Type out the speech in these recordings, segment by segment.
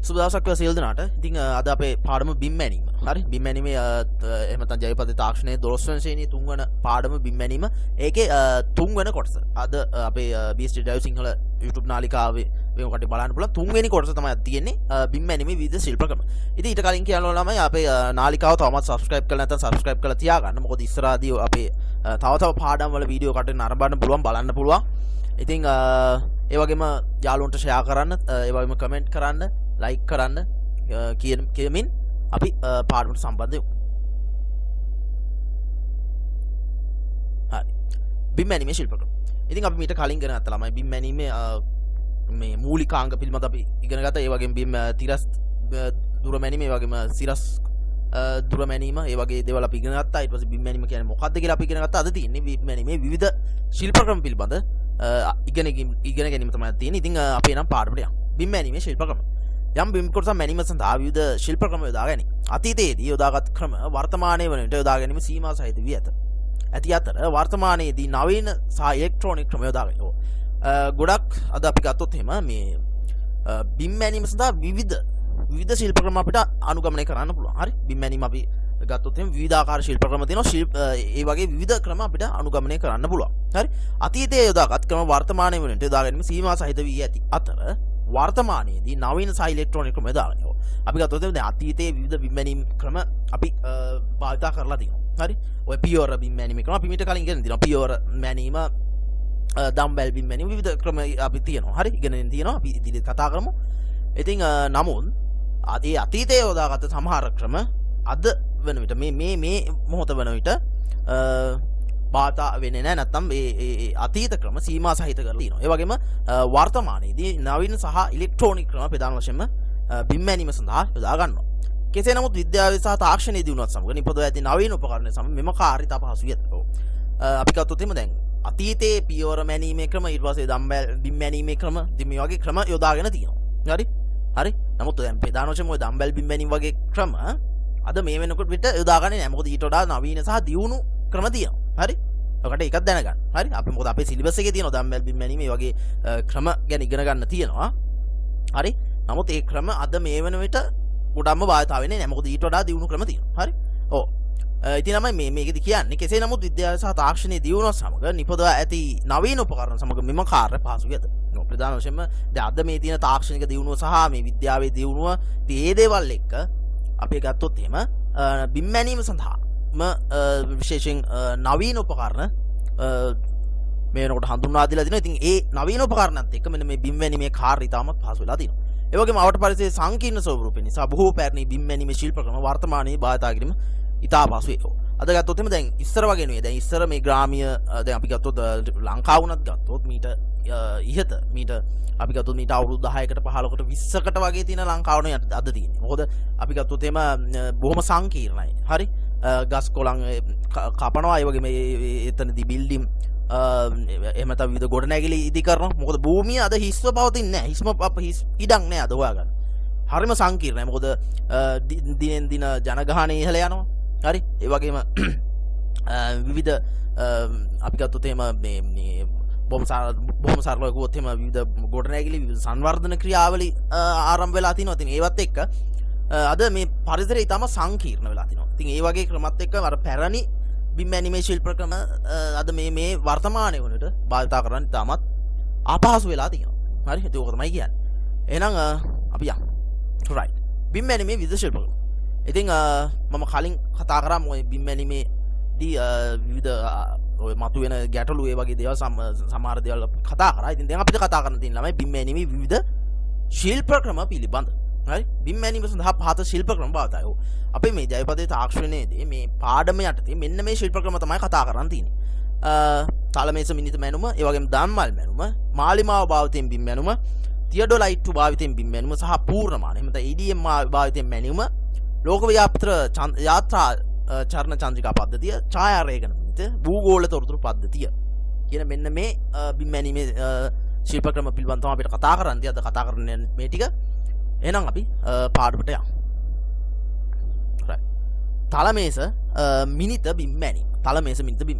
සුබදවසක් සියලු දෙනාට. ඉතින් අද අපේ පාඩම බිම් මැනීම. හරි බිම් මැනීමේ එහෙම නැත්නම් ජයපති තාක්ෂණයේ 12 වෙනි ශ්‍රේණියේ 3 වෙනි පාඩම බිම් මැනීම. ඒකේ 3 වෙනි කොටස. අද අපේ BST Drive සිංහල YouTube නාලිකාවේ මේක කටි බලන්න පුළුවන් 3 වෙනි කොටස තමයි තියෙන්නේ බිම් මැනීමේ විවිධ ශිල්ප ක්‍රම. ඉතින් ඊට කලින් කියනවා ළමයි අපේ නාලිකාව තවමත් subscribe කරලා නැත්නම් subscribe කරලා තියාගන්න. මොකද ඉස්සරහදී අපේ තව පාඩම් වල වීඩියෝ කටෙන් අරඹන්න පුළුවන් බලන්න පුළුවන්. ඉතින් ඒ වගේම යාළුවන්ට ෂෙයා කරන්න, ඒ වගේම කමෙන්ට් කරන්න, ලයික් කරන්න කියමින් අපි පාඩමට සම්බන්ධ වෙමු. හරි. බිම් මැනීමේ ශිල්ප ක්‍රම. ඉතින් අපි මීට කලින් ඉගෙන ගත්තා ළමයි බිම් මැනීමේ මේ මූලිකාංග පිළිබඳව අපි ඉගෙන ගත්තා. ඒ වගේම බිම් තිරස් දුර මැනීම, ඒ වගේම සිරස් දුර මැනීම, ඒ වගේ දේවල් අපි ඉගෙන ගත්තා. ඊට පස්සේ බිම් මැනීම කියන්නේ මොකක්ද කියලා අපි ඉගෙන ගත්තා. අද තියෙන්නේ බිම් මැනීමේ විවිධ ශිල්ප ක්‍රම පිළිබඳ ඉගෙන ගැනීම තමයි තියෙන්නේ. ඉතින් අපි එනම් පාඩමට යමු. බිම් මැනීමේ ශිල්ප ක්‍රම. යම් බිම් කොටසක් මැනීම සඳහා විවිධ ශිල්ප ක්‍රම යොදා ගැනීම. අතීතයේදී යොදාගත් ක්‍රම වර්තමානයේ වන විට යොදා ගැනීම සීමා සහිත වී ඇත. ඇති අතර වර්තමානයේදී නවීන සහ ඉලෙක්ට්‍රොනික ක්‍රම යොදා ගැනීම. ගොඩක් අද අපි ගත්තොත් එහෙම මේ බිම් මැනීම සඳහා විවිධ ශිල්ප ක්‍රම අපිට අනුගමනය කරන්න පුළුවන්. හරි. බිම් මැනීම අපි ගත්තොත් එහෙම විවිධාකාර ශිල්ප ක්‍රම තියෙනවා. ඒ වගේ විවිධ ක්‍රම අපිට අනුගමනය කරන්න පුළුවන්. හරි. අතීතයේ යොදාගත් ක්‍රම වර්තමානයේ වන විට යොදා ගැනීම සීමා සහිත වී ඇති අතර වර්තමානයේදී නවීන සහ ඉලෙක්ට්‍රොනික ක්‍රම යොදා ගන්නවා. අපි ගත්තොත් දැන් අතීතයේ විවිධ බිම් මැනීම් ක්‍රම අපි භාවිත කරලා තියෙනවා. හරි. ඔය පියවර බිම් මැනීම ක්‍රම අපි මීට කලින් ඉගෙන තියෙනවා. පියවර මැනීම, දම්බැල් බිම් මැනීම විවිධ ක්‍රම අපි තියෙනවා. හරි. ඉගෙනගෙන තියෙනවා. අපි ඉදිරියට කතා කරමු. ඉතින් නමුත් ඒ අතීතයේ යොදාගත් සමහර ක්‍රම අද වෙන විට මේ මොහොත වෙන විට බාධා වෙන්නේ නැහැ. නැත්නම් ඒ අතීත ක්‍රම සීමා සහිත කරලා තියෙනවා. ඒ වගේම වර්තමානයේදී නවීන සහ ඉලෙක්ට්‍රොනික ක්‍රම ප්‍රධාන වශයෙන්ම බිම් මැනීම සඳහා යොදා ගන්නවා. කෙසේ නමුත් විද්‍යාවේ සහ තාක්ෂණයේ දියුණුවත් සමග නිපදව ඇති නවීන උපකරණ සමග මෙම කාර්යය අපහසු විය. අපි ගත්තොත් එහෙම දැන් අතීතයේ පියවර මැනීමේ ක්‍රම, ඊට පස්සේ දම්බැල් බිම් මැනීමේ ක්‍රම, ඉතින් මේ වගේ ක්‍රම යොදාගෙන තියෙනවා. හරි. නමුත් දැන් ප්‍රධාන වශයෙන් ওই දම්බැල් බිම් මැනීම වගේ ක්‍රම අද මේ වෙනකොට විතර යොදාගන්නේ නැහැ. මොකද ඊට වඩා නවීන සහ දියුණු ක්‍රම තියෙනවා. හරි. ඔකට එකක් දැනගන්න. හරි. අපි මොකද අපේ සිලබස් එකේ තියෙනවා දම්බැල් බිම් මැනීම මේ වගේ ක්‍රම ගැන ඉගෙන ගන්න තියෙනවා. හරි. නමුත් ඒ ක්‍රම අද මේ වෙන විට ගොඩක්ම භාවිතා වෙන්නේ නැහැ. මොකද ඊට වඩා දියුණු ක්‍රම තියෙනවා. හරි. ඔව්. ඉතින් තමයි මේකෙදි කියන්නේ කෙසේ නමුත් විද්‍යාව සහ තාක්ෂණයේ දියුණුව සමග නිපදවා ඇති නවීන උපකරණ සමග මෙම කාර්ය පහසු විය. ප්‍රධාන වශයෙන්ම දැන් අද මේ තියෙන තාක්ෂණික දියුණුව සහ මේ විද්‍යාවේ දියුණුව මේ දේවල් එක්ක අපි ගත්තොත් එහෙම බිම් මැනීම සඳහාම විශේෂයෙන් නවීන උපකරණ මේ වෙනකොට හඳුන්වා දීලා තිනවා. ඉතින් ඒ නවීන උපකරණත් එක්ක මෙන්න මේ බිම් මැනීමේ කාර්ය ඉතාමත් පහසු වෙලා තියෙනවා. ඒ වගේම අවට පරිසරයේ සංකීර්ණ ස්වරූපය නිසා බොහෝ පැරණි බිම් මැනීමේ ශිල්ප ක්‍රම වර්තමානයේ භාවිත කිරීම ඉතා පහසුයි. අද ගත්තොත් එහෙම දැන් ඉස්සර වගේ නෙවෙයි. දැන් ඉස්සර මේ ග්‍රාමීය දැන් අපි ගත්තොත් ලංකාව උනත් ගත්තොත් මීට ඉහත මීට අපි ගත්තොත් මීට අවුරුදු 10කට 15කට 20කට වගේ තියෙන ලංකාවනේ අද තියෙන්නේ. මොකද අපි ගත්තොත් එහෙම බොහොම සංකීර්ණයි. හරි. ගස් කොළන් කපනවා. ඒ වගේම එතනදී බිල්ඩින් එහෙම නැත්නම් විවිධ ගොඩනැගිලි ඉදි කරනවා. මොකද භූමිය අද හිස්ව පවතින්නේ නැහැ. හිස් ඉඩක් නැහැ අද හොයාගන්න. හරිම සංකීර්ණයි. මොකද දිනෙන් දින ජනගහනය ඉහළ යනවා. හරි. ඒ වගේම විවිධ අපි ගත්තොත් එහෙම මේ බොහොම සරලව කිව්වොත් එහෙම විවිධ ගොඩනැගිලි විවිධ සංවර්ධන ක්‍රියාවලි ආරම්භ වෙලා තිනවා. ඉතින් ඒවත් එක්ක අද මේ පරිසරය ඊටම සංකීර්ණ වෙලා තිනවා. ඉතින් ඒ වගේ ක්‍රමත් එක්ක අර පැරණි බිම් මැනීමේ ශිල්ප ක්‍රම අද මේ වර්තමානයේ වුණට භාවිත කරන්න ඉතාමත් අපහසු වෙලා තියෙනවා. හරි. ඒක තමයි කියන්නේ. එහෙනම් අපි යමු. right. බිම් මැනීමේ විවිධ ශිල්ප ක්‍රම. ඉතින් මම කලින් කතා කරා මොයි බිම් මැනීමේදී විවිධ ඔය මතුවෙන ගැටලු ඒ වගේ දේවල් සමහර දේවල් කතා කරා. ඉතින් දැන් අපිට කතා කරන්න තියෙන ළමයි බිම් මැනීමේ විවිධ ශිල්ප ක්‍රම පිළිබඳ. හරි. බිම් මැනීම සඳහා පහත ශිල්ප ක්‍රම භාවිතයි. අපේ මේ ජයපදේ තාක්ෂණයේදී මේ පාඩම යටතේ මෙන්න මේ ශිල්ප ක්‍රම තමයි කතා කරන්න තියෙන්නේ. තලමේස මිනිත මැනුම, ඒ වගේම දම්මල් මැනුම, මාලිමාව භාවිතයෙන් බිම් මැනුම, තියඩොලයිට් භාවිතයෙන් බිම් මැනුම සහ පූර්ණමාන එහෙම නැත්නම් EDM භාවිතයෙන් මැනුම, ලෝක ව්‍යාපෘත යාත්‍රා චරණ චන්ද්‍රිකා පද්ධතිය, ඡායාරේඛන පද්ධතිය, භූගෝල තොරතුරු පද්ධතිය කියන මෙන්න මේ බිම් මැනීමේ ශිල්ප ක්‍රම පිළිබඳව තමයි අපිට කතා කරන්නේ. අද කතා කරන්නේ මේ ටික. එහෙනම් අපි පාඩමට යමු. right. තලමේස මිනිත බිම් මැනීම. තලමේස මිනිත බිම් මැනීම.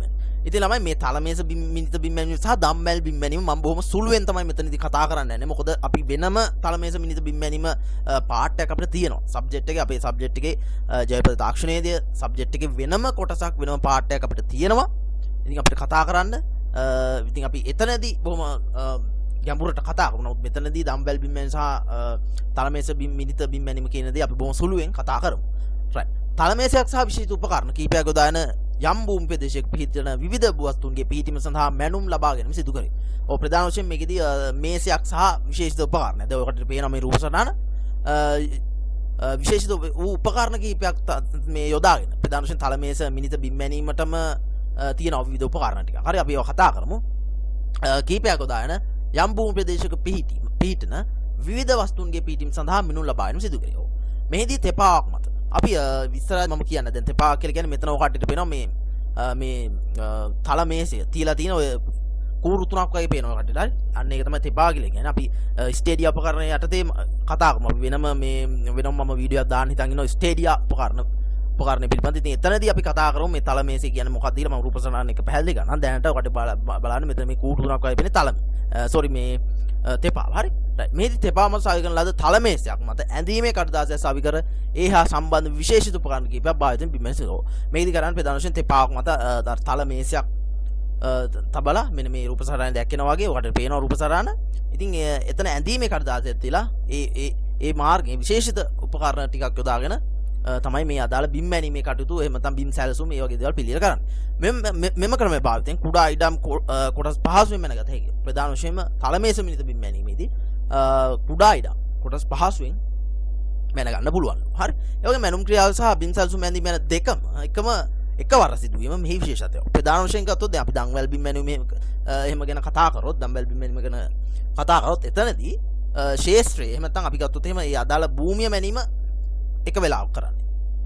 ඉතින් ළමයි මේ තලමේස මිනිත බිම් මැනීම සහ දම්බැල් බිම් මැනීම මම බොහොම සුළුවෙන් තමයි මෙතනදී කතා කරන්නේ නැහැ. මොකද අපි වෙනම තලමේස මිනිත බිම් මැනීම පාර්ට් එකක් අපිට තියෙනවා. සබ්ජෙක්ට් එකේ අපේ සබ්ජෙක්ට් එකේ ජයපද තාක්ෂණයේදී සබ්ජෙක්ට් එකේ වෙනම කොටසක් වෙනම පාර්ට් එකක් අපිට තියෙනවා. ඉතින් අපිට කතා කරන්න ඉතින් අපි එතනදී බොහොම ගැඹුරට කතා කරමු. නමුත් මෙතනදී දම්බැල් බිම් මැනීම සහ තලමේස බිම් මිනිත බිම් මැනීම කියන දේ අපි බොහොම සුළුවෙන් කතා කරමු. right. තලමේසයක් සහ විශේෂ උපකරණ කීපයක් යොදාගෙන යම් භූමි ප්‍රදේශයක පිහිටන විවිධ වස්තුන්ගේ පිහිටීම සඳහා මැනුම් ලබා ගැනීම සිදු කරේ. ඔව් ප්‍රධාන වශයෙන් මේකෙදී මේසයක් සහ විශේෂිත උපකරණ. දැන් ඔයකට පේනවා මේ රූප සටහන. විශේෂිත උපකරණ කීපයක් මේ යොදාගෙන ප්‍රධාන වශයෙන් තලමේස මිනිත බිම් මැනීමටම තියෙන විවිධ උපකරණ ටික. හරි අපි ඒවා කතා කරමු. කීපයක් යොදාගෙන යම් භූමි ප්‍රදේශයක පිහිටන විවිධ වස්තුන්ගේ පිහිටීම සඳහා මිනුම් ලබා ගැනීම සිදු කරේ. ඔව්. මෙහිදී තෙපාවක් මත අපි විස්තරයි මම කියන්න දැන් තෙපා කියලා කියන්නේ මෙතන ඔය කට්ටියට පේනවා මේ තලමේසය තියලා තියෙන ඔය කූරු තුනක් වගේ පේනවා ඔය කට්ටියට. හරි. අන්න ඒක තමයි තෙපා කියලා කියන්නේ. අපි ස්ටේඩියා උපකරණ යටතේ කතා කරමු. අපි වෙනම මම වීඩියෝ එකක් දාන්න හිතන් ඉන්නවා ස්ටේඩියා උපකරණ පිළිබඳ. ඉතින් එතනදී අපි කතා කරමු මේ තලමේසය කියන්නේ මොකක්ද කියලා මම රූපසටහන එක පැහැදිලි කරනවා. දැනට ඔකට බලන්න මෙතන මේ කූරු තුනක් වගේ පේන්නේ තලමේ. මේ තෙපා. හරි. මේදී තෙපා මත සාවි කරන ලද තලමේසයක් මත ඇඳීමේ කඩදාසියක් සාවි කර ඒ හා සම්බන්ධ විශේෂිත උපකරණ කීපයක් භාවිතයෙන් බිම් මැනීම. මේදී කරන්නේ ප්‍රධාන වශයෙන් තෙපාවක් මත තලමේසයක් තබලා මෙන්න මේ රූප සටහන දැක්කෙනා වගේ ඔකට පේනවා රූප සටහන. ඉතින් එතන ඇඳීමේ කඩදාසියක් තියලා ඒ මාර්ගයේ විශේෂිත උපකරණ ටිකක් යොදාගෙන තමයි මේ අදාළ බිම් මැනීමේ කටයුතු එහෙම නැත්නම් බිම් සැලසුම් මේ වගේ දේවල් පිළියෙල කරන්නේ. මෙම ක්‍රමයේ භාවිතයෙන් කුඩා ඉඩම් කොටස් පහසුවෙන් මැනගත හැකියි. ප්‍රධාන වශයෙන්ම තලමේස මිනිත බිම් මැනීමේදී කුඩා ඉඩම් කොටස් පහසුවෙන් මැනගන්න පුළුවන්. හරි. ඒ වගේ මැනුම් ක්‍රියාව සහ බිම් සැලසුම් මැනීම යන දෙකම එකවර සිදුවීම මෙහි විශේෂත්වය. ප්‍රධාන වශයෙන් ගත්තොත් දැන් අපි දම්වැල් බිම් මැනීම එහෙම ගැන කතා කරොත් දම්වැල් බිම් මැනීම ගැන කතා කරොත් එතනදී ශේෂ්ත්‍රය එහෙම නැත්නම් අපි ගත්තොත් එහෙම ඒ අදාළ භූමිය මැනීම එක වෙලාවක් කරන්නේ.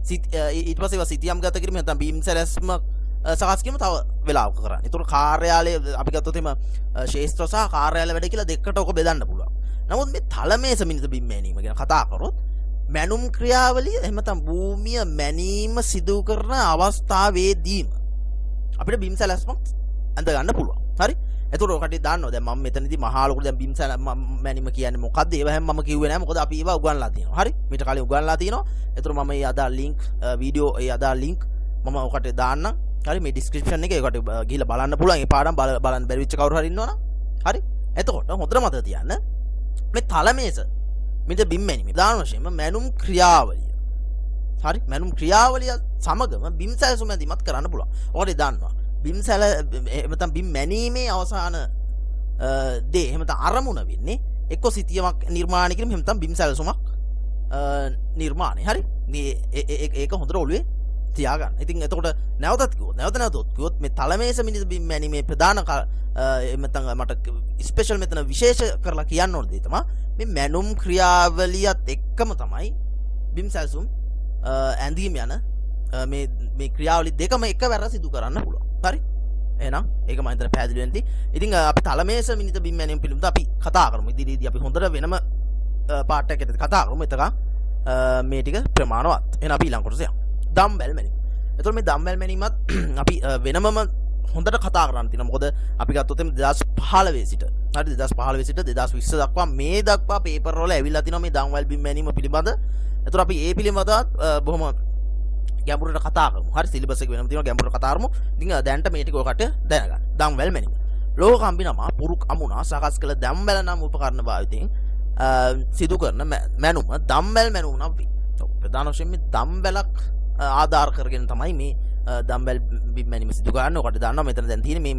ඊට පස්සේ ඒවා සිතියම් ගත කිරීම නැත්නම් බීම් සැලැස්ම සකස් කිරීම තව වෙලාවක කරන්නේ. ඒතකොට කාර්යාලයේ අපි ගත්තොත් එහෙම ශේෂ්ත්‍ර සහ කාර්යාලය වැඩ කියලා දෙකකට ඔක බෙදන්න පුළුවන්. නමුත් මේ තලමේස මිනිත බිම් මැනීම ගැන කතා කරොත් මැනුම් ක්‍රියාවලිය එහෙම නැත්නම් භූමිය මැනීම සිදු කරන අවස්ථාවේදීම අපිට බීම් සැලැස්මක් අඳ ගන්න පුළුවන්. හරි? එතකොට ඔකට දාන්නවා දැන් මම මෙතනදී මහා ලොකුට දැන් බිම් මැනීම කියන්නේ මොකද්ද? ඒව හැම මම කිව්වේ නැහැ. මොකද අපි ඒවා උගන්ලා තියෙනවා. හරි? මීට කලින් උගන්ලා තියෙනවා. එතකොට මම මේ අදාළ ලින්ක් වීඩියෝ ඒ අදාළ ලින්ක් මම ඔකට දාන්නම්. හරි? මේ ඩිස්ක්‍රිප්ෂන් එකේ ඒකට ගිහිල්ලා බලන්න පුළුවන්. ඒ පාඩම් බලන්න බැරි වෙච්ච කවුරු හරි ඉන්නවනම්. හරි? එතකොට හොඳට මතක තියාගන්න. මේ තලමේස මිට බිම් මැනීම දාන වශයෙන්ම මැනුම් ක්‍රියාවලිය. හරි? මැනුම් ක්‍රියාවලිය සමගම බිම් සැලසුම් ඇඳීමත් කරන්න පුළුවන්. ඔකට දාන්නවා. බිම් සැල එහෙම නැත්නම් බිම් මැනීමේ අවසාන දේ එහෙම නැත්නම් අරමුණ වෙන්නේ එක්ක සිතියමක් නිර්මාණය කිරීම එහෙම නැත්නම් බිම් සැලසුමක් නිර්මාණය. හරි? මේ ඒක හොඳට ඔළුවේ තියාගන්න. ඉතින් එතකොට නැවතත් කිව්වොත් මේ තලමේස මිනිස් බිම් මැනීමේ ප්‍රධාන එහෙම නැත්නම් මට ස්පෙෂල් මෙතන විශේෂ කරලා කියන්න ඕන දේ තමයි මේ මැනුම් ක්‍රියාවලියත් එක්කම තමයි බිම් සැලසුම් ඇඳීම යන මේ ක්‍රියාවලිය දෙකම එකවර සිදු කරන්න පුළුවන්. හරි? එහෙනම් ඒක මම හිතන පැහැදිලි වෙන්නේ. ඉතින් අපි තලමේස මිනිත බිම් මැනීම පිළිබඳව අපි කතා කරමු. ඉදිරියේදී අපි හොඳට වෙනම පාර්ට් එකකට කතා කරමු. එතක මේ ටික ප්‍රමාණවත්. එහෙනම් අපි ඊළඟ කොටස යමු. දම්බැල් මැනීම. එතකොට මේ දම්බැල් මැනීමත් අපි වෙනමම හොඳට කතා කරන්න තියෙනවා. මොකද අපි ගත්තොත් එimhe 2015 සිට හරි 2015 සිට 2020 දක්වා මේ දක්වා පේපර් වල ඇවිල්ලා තිනවා මේ දම්බැල් බිම් මැනීම පිළිබඳ. එතකොට අපි ඒ පිළිබඳවත් බොහොම ගැඹුරට කතා කරමු. හරි සිලබස් එක වෙනම තියෙනවා ගැඹුරට කතා කරමු. ඉතින් දැනට මේ ටික ඔකට දැනගන්න. දම්වැල් මැනීම. ලෝහ කම්බිනම පුරුක් අමුණා සකස් කළ දම්වැල් නම් උපකරණ භාවිතයෙන් සිදු කරන මැනුම දම්වැල් මැනුම නම් වේ. ප්‍රධාන වශයෙන් මේ දම්වැලක් ආධාර කරගෙන තමයි මේ දම්වැල් බිම් මැනීම සිදු කරන්නේ. ඔකට දාන්නවා මෙතන දැන් තියෙන්නේ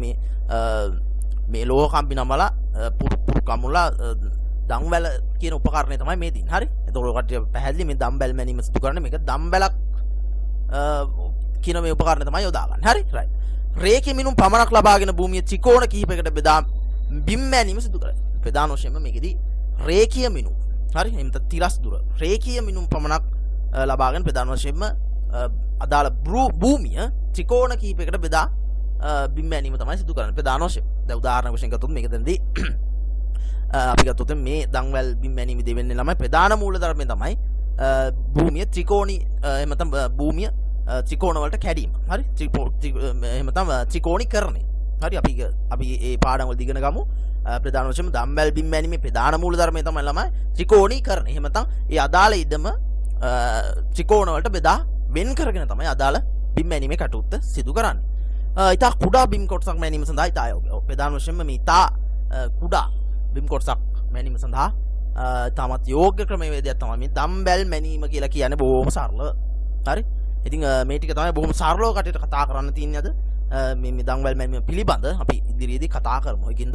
මේ ලෝහ කම්බිනම වල පුරුක් අමුණලා දම්වැල කියන උපකරණය තමයි මේ තියෙන්නේ. හරි? එතකොට ඔකට පැහැදිලි මේ දම්වැල් මැනීම සිදු කරන්නේ මේක දම්වැලක් කියන මේ උපකරණ තමයි යොදාගන්නේ. හරි? රයිට්. රේඛීය මිනුම් පමණක් ලබාගෙන භූමියේ ත්‍රිකෝණ කිහිපයකට බෙදා බිම් මැනීම සිදු කරයි. ප්‍රධාන වශයෙන්ම මේකෙදී රේඛීය මිනුම්. හරි? එම්ත තිරස් දුර. රේඛීය මිනුම් පමණක් ලබාගෙන ප්‍රධාන වශයෙන්ම අදාළ භූමිය ත්‍රිකෝණ කිහිපයකට බෙදා බිම් මැනීම තමයි සිදු කරන්නේ. ප්‍රධාන වශයෙන්. දැන් උදාහරණයක් වශයෙන් ගත්තොත් මේක දැන්දී අපි ගත්තොත් මේ දම්වැල් බිම් මැනීමේදී වෙන්නේ ළමයි ප්‍රධාන මූලධර්මය තමයි භූමිය ත්‍රිකෝණී එහෙම නැත්නම් භූමිය ත්‍රිකෝණ වලට කැඩීම. හරි? එහෙම තමයි ත්‍රිකෝණීකරණය. හරි අපි මේ පාඩම් වල ඉගෙන ගමු. ප්‍රධාන වශයෙන්ම දම්බැල් බිම් මැනීමේ ප්‍රධාන මූල ධර්මය තමයි ළමයි ත්‍රිකෝණීකරණය. එහෙම නැත්නම් ඒ අදාළ ඉදම ත්‍රිකෝණ වලට බෙදා වෙන් කරගෙන තමයි අදාළ බිම් මැනීමේ කටයුත්ත සිදු කරන්නේ. ඉතා කුඩා බිම් කොටසක් මැනීම සඳහා ඉතා ප්‍රධාන වශයෙන්ම මේ ඉතා කුඩා බිම් කොටසක් මැනීම සඳහා තමත් යෝග්‍ය ක්‍රමවේදයක් තමයි මේ දම්බැල් මැනීම කියලා කියන්නේ බොහොම සරලව. හරි? ඉතින් මේ ටික තමයි බොහොම සරලව කටට කතා කරන්න තියෙන්නේ අද. මේ දම්බැල් මැනීම පිළිබඳ අපි ඉදිරියේදී කතා කරමු. ඒකින්ද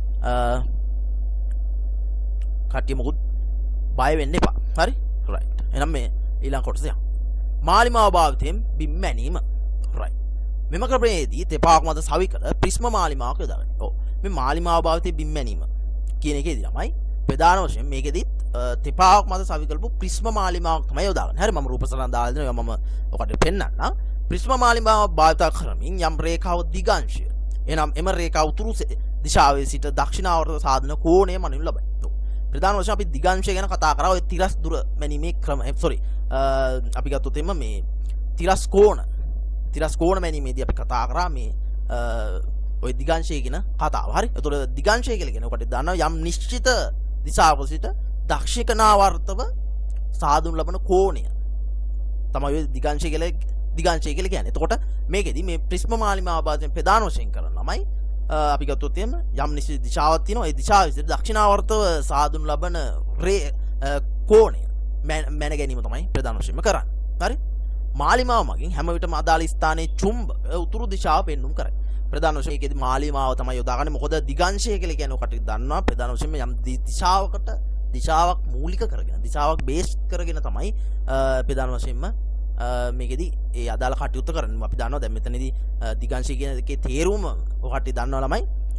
කට්ටිය මොකුත් බය වෙන්න එපා. හරි? රයිට්. එහෙනම් මේ ඊළඟ කොටස යමු. මාලිමාව භාවිතයෙන් බිම් මැනීම. රයිට්. මෙම ක්‍රමයේදී තෙපාවක් මත සවිකල ප්‍රිස්ම මාලිමාවක් යොදාගන්න. ඔව්. මේ මාලිමාව භාවිතයෙන් බිම් මැනීම කියන එකේදී ළමයි ප්‍රධාන වශයෙන් මේකෙදිත් තෙපාවක් මත සවිකලපු ප්‍රිස්ම මාලිමාවක් තමයි යොදාගන්නේ. හරි මම රූප සටහන් දාලා දෙනවා. මම ඔකට පෙන්නන්නම්. ප්‍රිස්ම මාලිමාව භාවිත කරමින් යම් රේඛාව දිගාංශය. එනම් එම රේඛාව උතුරු දිශාවේ සිට දක්ෂිණාවර්ත සාධන කෝණය මනිනු ලබයි. ප්‍රධාන වශයෙන් අපි දිගාංශය ගැන කතා කරා. ඔය තිරස් දුර මැනීමේ ක්‍රම අපි ගත්තොත් එimhe මේ තිරස් කෝණ මැනීමේදී අපි කතා කරා මේ ඔය දිගාංශය කියන කතාව. හරි? එතකොට දිගාංශය කියලා කියන ඔකට දන්නවා යම් නිශ්චිත දිශාවක සිට දක්ෂිණාවර්තව සාදුන් ලබන කෝණය තමයි ඔය දිගාංශය කියලා කියන්නේ. එතකොට මේකෙදි මේ ප්‍රිස්ම මාලිමාව භාවිතයෙන් ප්‍රධාන වශයෙන් කරන ළමයි අපි ගත්තොත් එimhe යම් නිශ්චිත දිශාවක් තියෙනවා. ඒ දිශාවේ සිට දක්ෂිණාවර්තව සාදුන් ලබන කෝණය මැන ගැනීම තමයි ප්‍රධාන වශයෙන්ම කරන්නේ. හරි? මාලිමාව මගින් හැම විටම අදාළ ස්ථානයේ චුම්බක උතුරු දිශාව පෙන්눔 කරයි. ප්‍රධාන වශයෙන් මේකෙදි මාලිමාව තමයි යොදාගන්නේ. මොකද දිගාංශය කියලා කියන්නේ ඔකට දන්නවා ප්‍රධාන වශයෙන්ම යම් දිශාවක් මූලික කරගෙන දිශාවක් බේස් කරගෙන තමයි ප්‍රධාන වශයෙන්ම මේකෙදි ඒ අදාළ කටයුත්ත කරන්නේ. අපි දන්නවා දැන් මෙතනදී දිගාංශය කියන එකේ තේරුම ඔකට දන්නවා ළමයි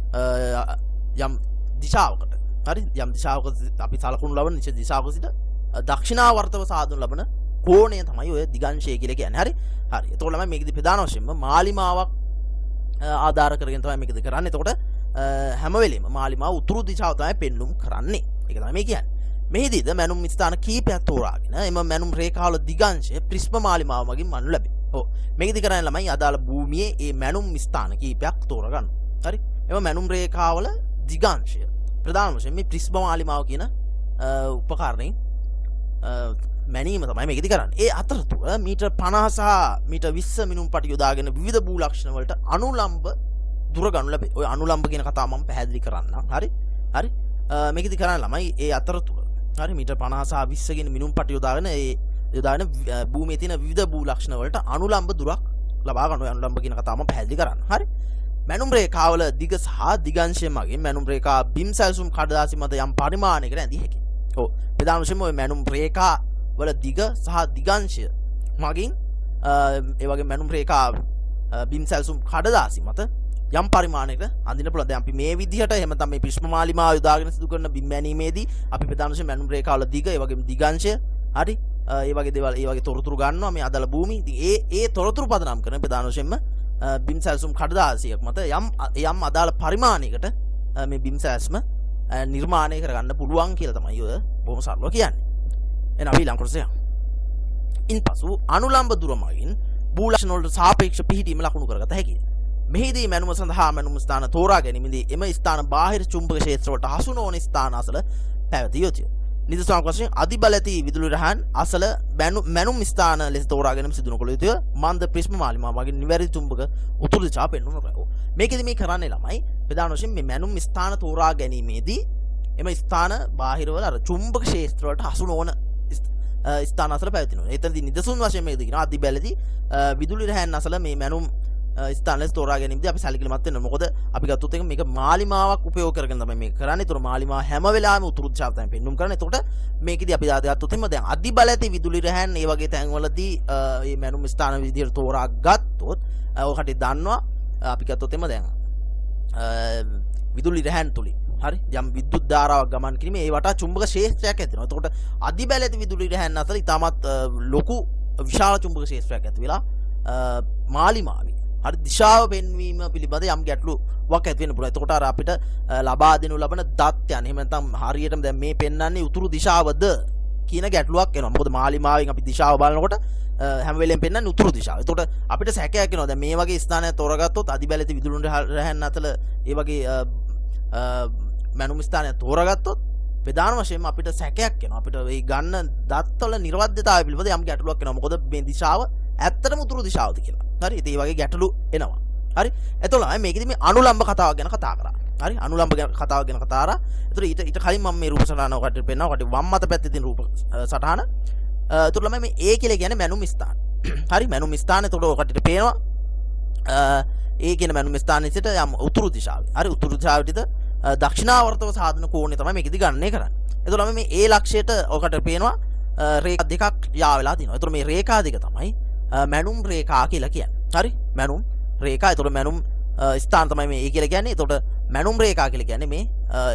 යම් දිශාවකට. හරි? යම් දිශාවක අපි සලකුණු ලබන දිශාවක සිට දක්ෂිණාවර්තව සාධනු ලබන කෝණය තමයි ඔය දිගාංශය කියලා කියන්නේ. හරි? හරි. එතකොට ළමයි මේකෙදි ප්‍රධාන වශයෙන්ම මාලිමාවක් ආධාර කරගෙන තමයි මේකද කරන්නේ. එතකොට හැම වෙලෙම මාලිමාව උතුරු දිශාව තමයි පෙන්눔 කරන්නේ. ඒක තමයි මේ කියන්නේ. මෙහිදීද මැනුම් ස්ථාන කීපයක් තෝරාගෙන එම මැනුම් රේඛාවල දිගාංශය ප්‍රිස්ම මාලිමාව මගින් මනු ලැබේ. ඔව්. මේකෙදි කරන්නේ ළමයි අදාළ භූමියේ මේ මැනුම් ස්ථාන කීපයක් තෝරගන්න. හරි? එම මැනුම් රේඛාවල දිගාංශය ප්‍රධාන වශයෙන් මේ ප්‍රිස්ම මාලිමාව කියන උපකරණයෙන් මැනීම තමයි මේකෙදි කරන්නේ. ඒ අතරතුර මීටර් 50 සහ මීටර් 20 මිනුම් පටි යොදාගෙන විවිධ භූ ලක්ෂණ වලට අනුලම්බ දුර ගනු ලැබේ. ඔය අනුලම්බ කියන කතාව මම පැහැදිලි කරන්නම්. හරි? හරි? මේකෙදි කරන්නේ ළමයි ඒ අතරතුර හරි මීටර් 50 සහ 20 කියන මිනුම් පටි යොදාගෙන භූමියේ තියෙන විවිධ භූ ලක්ෂණ වලට අනුලම්බ දුරක් ලබා ගන්න. ඔය අනුලම්බ කියන කතාව මම පැහැදිලි කරන්න. හරි? මැනුම් රේඛාවල දිග සහ දිගාංශය මගින් මැනුම් රේඛා බිම් සැලසුම් කඩදාසි මත යම් පරිමාණයකට ඇඳිය හැකියි. ඔව්. ප්‍රධාන වශයෙන්ම ඔය මැනුම් රේඛා වල දිග සහ දිගාංශය මගින් ඒ වගේ මැනුම් රේඛා බිම් සැලසුම් කඩදාසි මත යම් පරිමාණයකට අඳින්න පුළුවන්. දැන් අපි මේ විදිහට එහෙම තමයි මේ ප්‍රිස්ම මාලිමාව යොදාගෙන සිදු කරන බිම් මැනීමේදී අපි ප්‍රධාන වශයෙන් මැනුම් රේඛාවල දිග ඒ වගේම දිගාංශය හරි ඒ වගේ දේවල් ඒ වගේ තොරතුරු ගන්නවා මේ අදාළ භූමි. ඉතින් ඒ තොරතුරු පදනම් කරන ප්‍රධාන වශයෙන්ම බිම් සැලසුම් කඩදාසියක් මත යම් අදාළ පරිමාණයකට මේ බිම් සැලසුම නිර්මාණය කරගන්න පුළුවන් කියලා තමයි ඔය බොහොම සරලව කියන්නේ. එන අපි ඊළඟ කොටස යමු. ඉන්පසු අනුලම්බ දුර මගින් භූ ලක්ෂණ වලට සාපේක්ෂ පිහිටීම ලකුණු කරගත හැකියි. මෙහිදී මැනුම සඳහා මැනුම ස්ථාන තෝරා ගැනීමේදී එම ස්ථාන බාහිර චුම්බක ක්ෂේත්‍ර වලට හසු නොවන ස්ථාන අසල පැවතිය යුතුය. නිදසුනක් වශයෙන් අධිබල ඇති විදුලි රහන් අසල මැනුම් ස්ථාන ලෙස තෝරා ගැනීම සිදු නොකළ යුතුය. මන්ද ප්‍රිස්ම මාලිමාව මගින් නිවැරදි චුම්බක උතුරු දිශාව පෙන්වනු ලබනවා. මේකෙදි මේ කරන්නේ ළමයි ප්‍රධාන වශයෙන් මේ මැනුම් ස්ථාන තෝරා ගැනීමේදී එම ස්ථාන බාහිර වල අර චුම්බක ක්ෂේත්‍ර වලට හසු නොවන ස්ථාන අසල පැවතිනවා. එතනදී නිදසුන් වශයෙන් මේක දිනවා අධිබලදී විදුලි රහන් අසල මේ මැනුම් ස්ථාන ලෙස තෝරා ගැනීමදී අපි සැලකිලිමත් වෙනවා. මොකද අපි ගත්තොත් මේක මාලිමාවක් උපයෝග කරගෙන තමයි මේක කරන්නේ. ඒතර මාලිමාව හැම වෙලාවෙම උතුරු දිශාව තමයි පෙන්වුම් කරන්නේ. එතකොට මේකෙදී අපි ගත්තොත් දැන් අධිබල ඇති විදුලි රහන් ඒ වගේ තැන්වලදී මේ මැනුම් ස්ථාන විදිහට තෝරා ගත්තොත් ඔකට දන්නවා අපි ගත්තොත් දැන් විදුලි රහන් තුලින් හරි යම් විද්‍යුත් ධාරාවක් ගමන් කිරීමේ ඒ වටා චුම්බක ක්ෂේත්‍රයක් ඇති වෙනවා. එතකොට අධිබල ඇති විදුලි රහන් අතර ඉතාමත් ලොකු විශාල චුම්බක ක්ෂේත්‍රයක් ඇති වෙලා මාලිමාවේ හරි දිශාව පෙන්වීම පිළිබඳ යම් ගැටලුවක් ඇති වෙන්න පුළුවන්. එතකොට අර අපිට ලබා දෙනු ලබන දත්යන් එහෙම නැත්නම් හරියටම දැන් මේ පෙන්වන්නේ උතුරු දිශාවද කියන ගැටලුවක් එනවා. මොකද මාලිමාවෙන් අපි දිශාව බලනකොට හැම වෙලෙම පෙන්වන්නේ උතුරු දිශාව. එතකොට අපිට සැකයක් එනවා. දැන් මේ වගේ ස්ථානයක් තෝරගත්තොත් අදිබැලති විදුලුන් රැහන් අතල ඒ වගේ මැනුම් ස්ථානයක් තෝරගත්තොත් ප්‍රධාන වශයෙන්ම අපිට සැකයක් එනවා. අපිට මේ ගන්න දත්වල නිර්වද්‍යතාවය පිළිබඳ යම් ගැටලුවක් එනවා. මොකද මේ දිශාව ඇත්තටම උතුරු දිශාවද කියලා. හරි. ඉතින් මේ වගේ ගැටලු එනවා. හරි. එතකොට මේකෙදි මේ අනුලම්බ කතාව ගැන කතා කරා. හරි. අනුලම්බ කතාව ගැන කතා කරා. එතකොට ඊට කලින් මම මේ රූප සටහන ඔකට පෙන්නනවා. ඔකට වම් අත පැත්තේ තියෙන රූප සටහන. එතකොට මේ A කියලා කියන්නේ මැනුම් ස්ථාන. හරි. මැනුම් ස්ථාන එතකොට ඔකට පේනවා. A කියන මැනුම් ස්ථානයේ සිට යම් උතුරු දිශාවේ. හරි. උතුරු දිශාවට දක්ෂිනාවර්තව සාධන කෝණය තමයි මේකෙදි ගණනය කරන්නේ. එතකොට මේ A ලක්ෂයට ඔකට පේනවා රේඛා දෙකක් යා වෙලා තියෙනවා. එතකොට මේ රේඛා දෙක තමයි මැනුම් රේඛා කියලා කියන්නේ. හරි. මැනුම් රේඛා. එතකොට මැනුම් ස්ථාන තමයි මේ A කියලා කියන්නේ. එතකොට මැනුම් රේඛා කියලා කියන්නේ මේ